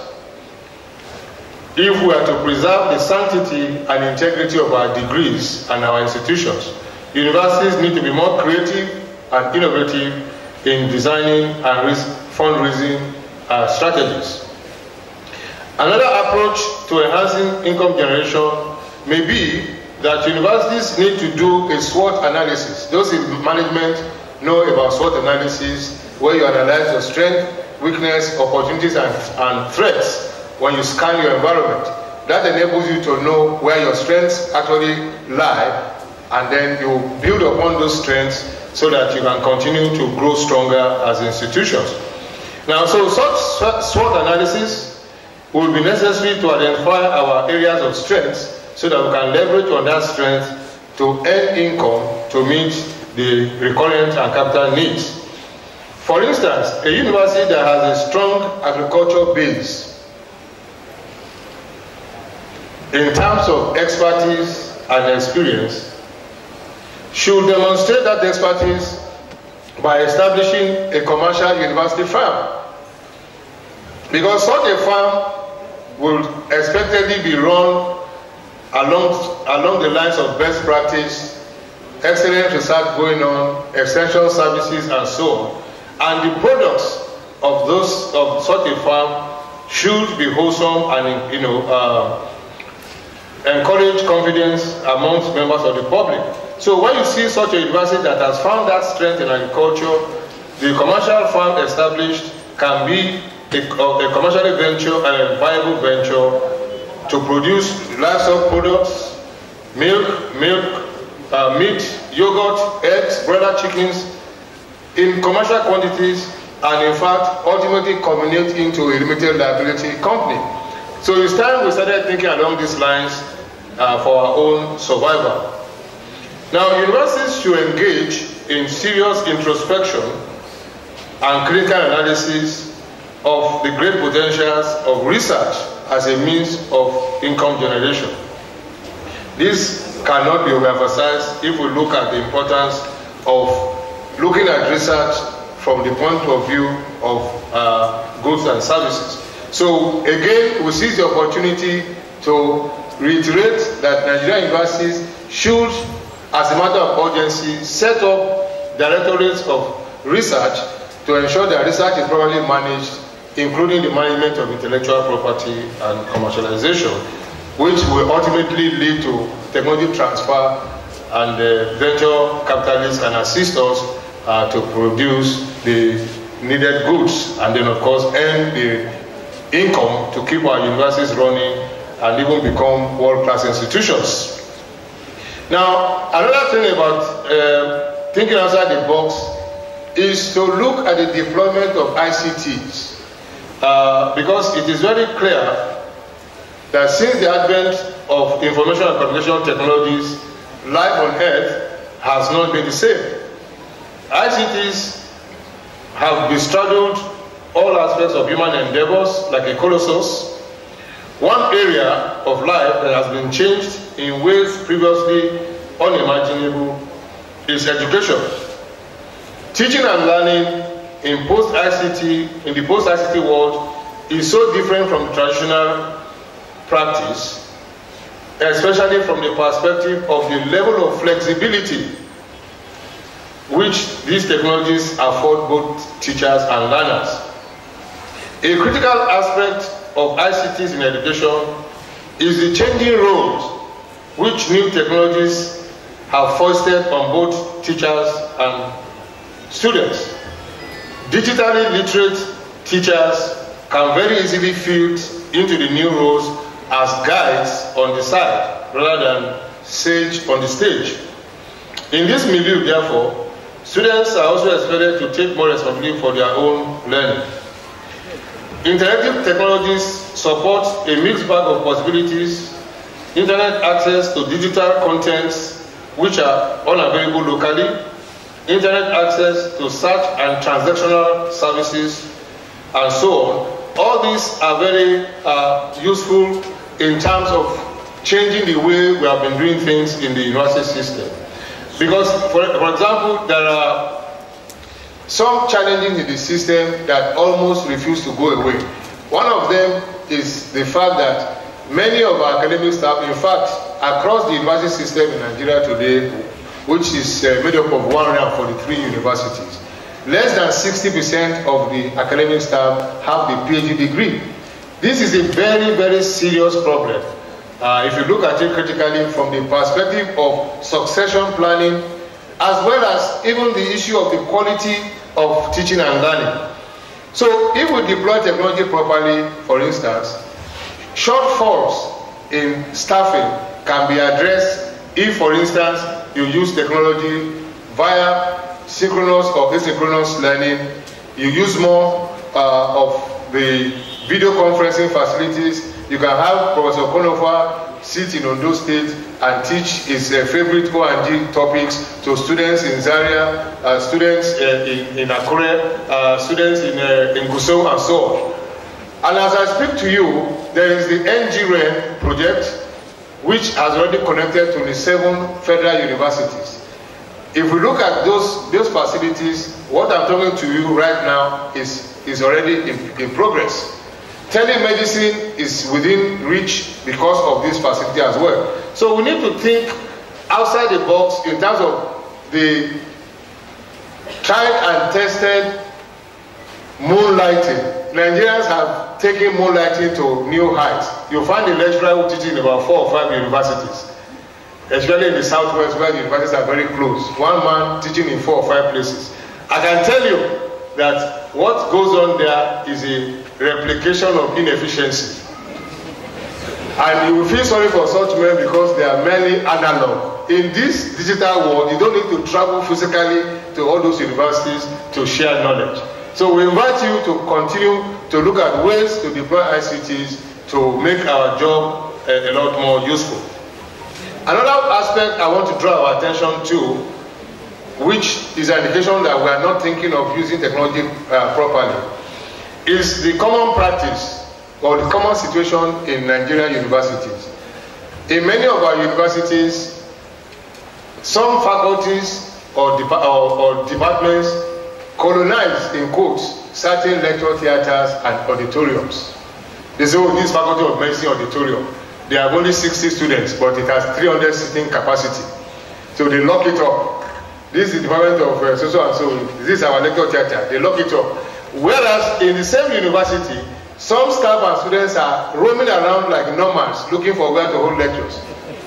If we are to preserve the sanctity and integrity of our degrees and our institutions, universities need to be more creative and innovative in designing and fundraising strategies. Another approach to enhancing income generation may be that universities need to do a SWOT analysis. Those in management know about SWOT analysis, where you analyze your strength, weakness, opportunities, and threats when you scan your environment. That enables you to know where your strengths actually lie, and then you build upon those strengths so that you can continue to grow stronger as institutions. Now, so such SWOT analysis will be necessary to identify our areas of strength so that we can leverage on that strength to earn income to meet the recurrent and capital needs. For instance, a university that has a strong agriculture base in terms of expertise and experience should demonstrate that expertise by establishing a commercial university farm. Because such a farm will expectedly be run along the lines of best practice, excellent research going on, extension services, and so on. And the products of such a farm should be wholesome and encourage confidence amongst members of the public. So when you see such a university that has found that strength in agriculture, the commercial farm established can be a commercially viable venture to produce livestock products, milk, meat, yogurt, eggs, broiler chickens in commercial quantities, and in fact ultimately culminate into a limited liability company. So it's time we started thinking along these lines for our own survival. Now, universities should engage in serious introspection and critical analysis of the great potentials of research as a means of income generation. This cannot be overemphasized if we look at the importance of looking at research from the point of view of goods and services. So again, we seize the opportunity to reiterate that Nigerian universities should, as a matter of urgency, set up directorates of research to ensure that research is properly managed, including the management of intellectual property and commercialization, which will ultimately lead to technology transfer, and venture capitalists can assist us to produce the needed goods, and then of course earn the income to keep our universities running and even become world-class institutions. Now, another thing about thinking outside the box is to look at the deployment of ICTs, because it is very clear that since the advent of information and communication technologies, life on Earth has not been the same. ICTs have bestraddled all aspects of human endeavors like a colossus. One area of life that has been changed in ways previously unimaginable is education. Teaching and learning in the post-ICT world is so different from traditional practice, especially from the perspective of the level of flexibility which these technologies afford both teachers and learners. A critical aspect of ICTs in education is the changing roles which new technologies have foisted on both teachers and students. Digitally literate teachers can very easily fit into the new roles as guides on the side rather than sage on the stage. In this milieu, therefore, students are also expected to take more responsibility for their own learning. Interactive technologies support a mixed bag of possibilities: internet access to digital contents which are unavailable locally, internet access to search and transactional services, and so on. All these are very useful in terms of changing the way we have been doing things in the university system. Because, for example, there are some challenges in the system that almost refuse to go away. One of them is the fact that many of our academic staff, in fact, across the university system in Nigeria today, which is made up of 143 universities, less than 60% of the academic staff have the PhD degree. This is a very, very serious problem. If you look at it critically from the perspective of succession planning, as well as even the issue of the quality of teaching and learning. So if we deploy technology properly, for instance, shortfalls in staffing can be addressed if, for instance, you use technology via synchronous or asynchronous learning, you use more of the video conferencing facilities. You can have Professor Konofa sit in Ondo State and teach his favorite O&G topics to students in Zaria, students in Akure, students in Gusau, and so on. And as I speak to you, there is the Nigerian project, which has already connected to the 7 federal universities. If we look at those facilities, what I'm talking to you right now is already in progress. Telemedicine is within reach because of this facility as well. So we need to think outside the box in terms of the tried and tested moonlighting. Nigerians have taken moonlighting to new heights. You'll find a lecturer who teaches in about 4 or 5 universities, especially in the southwest where the universities are very close. One man teaching in 4 or 5 places. I can tell you that what goes on there is a replication of inefficiency. And you will feel sorry for such men because they are merely analog. In this digital world, you don't need to travel physically to all those universities to share knowledge. So we invite you to continue to look at ways to deploy ICTs to make our job a lot more useful. Another aspect I want to draw our attention to, which is an indication that we are not thinking of using technology properly, is the common practice or the common situation in Nigerian universities. In many of our universities, some faculties or departments colonize, in quotes, certain lecture theaters and auditoriums. They say, oh, this faculty of medicine auditorium, they have only 60 students, but it has 300 seating capacity. So they lock it up. This is the department of so and so. This is our lecture theater. They lock it up. Whereas in the same university, some staff and students are roaming around like nomads, looking for where to hold lectures.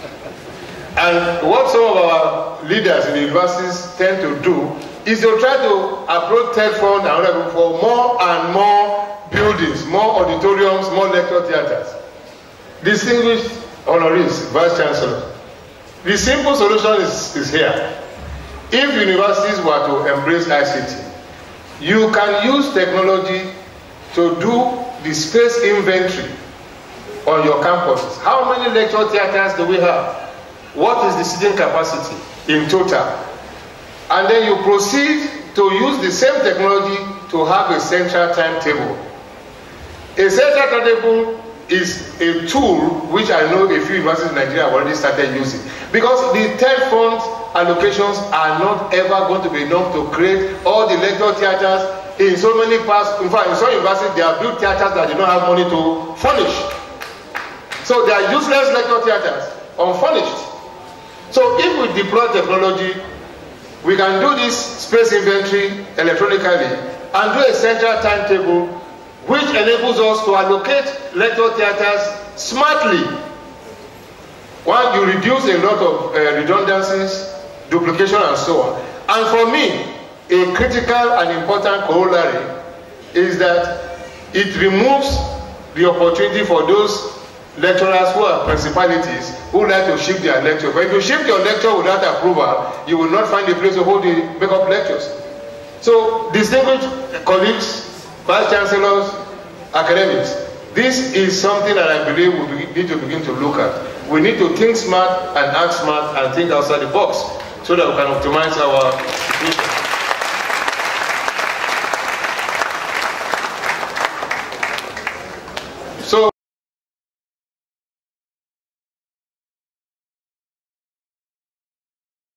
And what some of our leaders in the universities tend to do is to try to approach TED Fund and other for more and more buildings, more auditoriums, more lecture theaters. Distinguished honorees, Vice Chancellor, the simple solution is here. If universities were to embrace ICT, you can use technology to do the space inventory on your campuses. How many lecture theaters do we have? What is the seating capacity in total? And then you proceed to use the same technology to have a central timetable. A central timetable is a tool which I know a few universities in Nigeria have already started using. Because the TED funds allocations are not ever going to be enough to create all the lecture theaters in so many parts. In fact, in some universities, they have built theaters that they don't have money to furnish. So they are useless lecture theaters, unfurnished. So if we deploy technology, we can do this space inventory electronically and do a central timetable which enables us to allocate lecture theaters smartly. One, you reduce a lot of redundancies, duplication, and so on. And for me, a critical and important corollary is that it removes the opportunity for those lecturers who are principalities who like to shift their lecture. But if you shift your lecture without approval, you will not find a place to hold the make-up lectures. So, distinguished colleagues, vice chancellors, academics, this is something that I believe we need to begin to look at. We need to think smart and act smart and think outside the box so that we can optimize our future.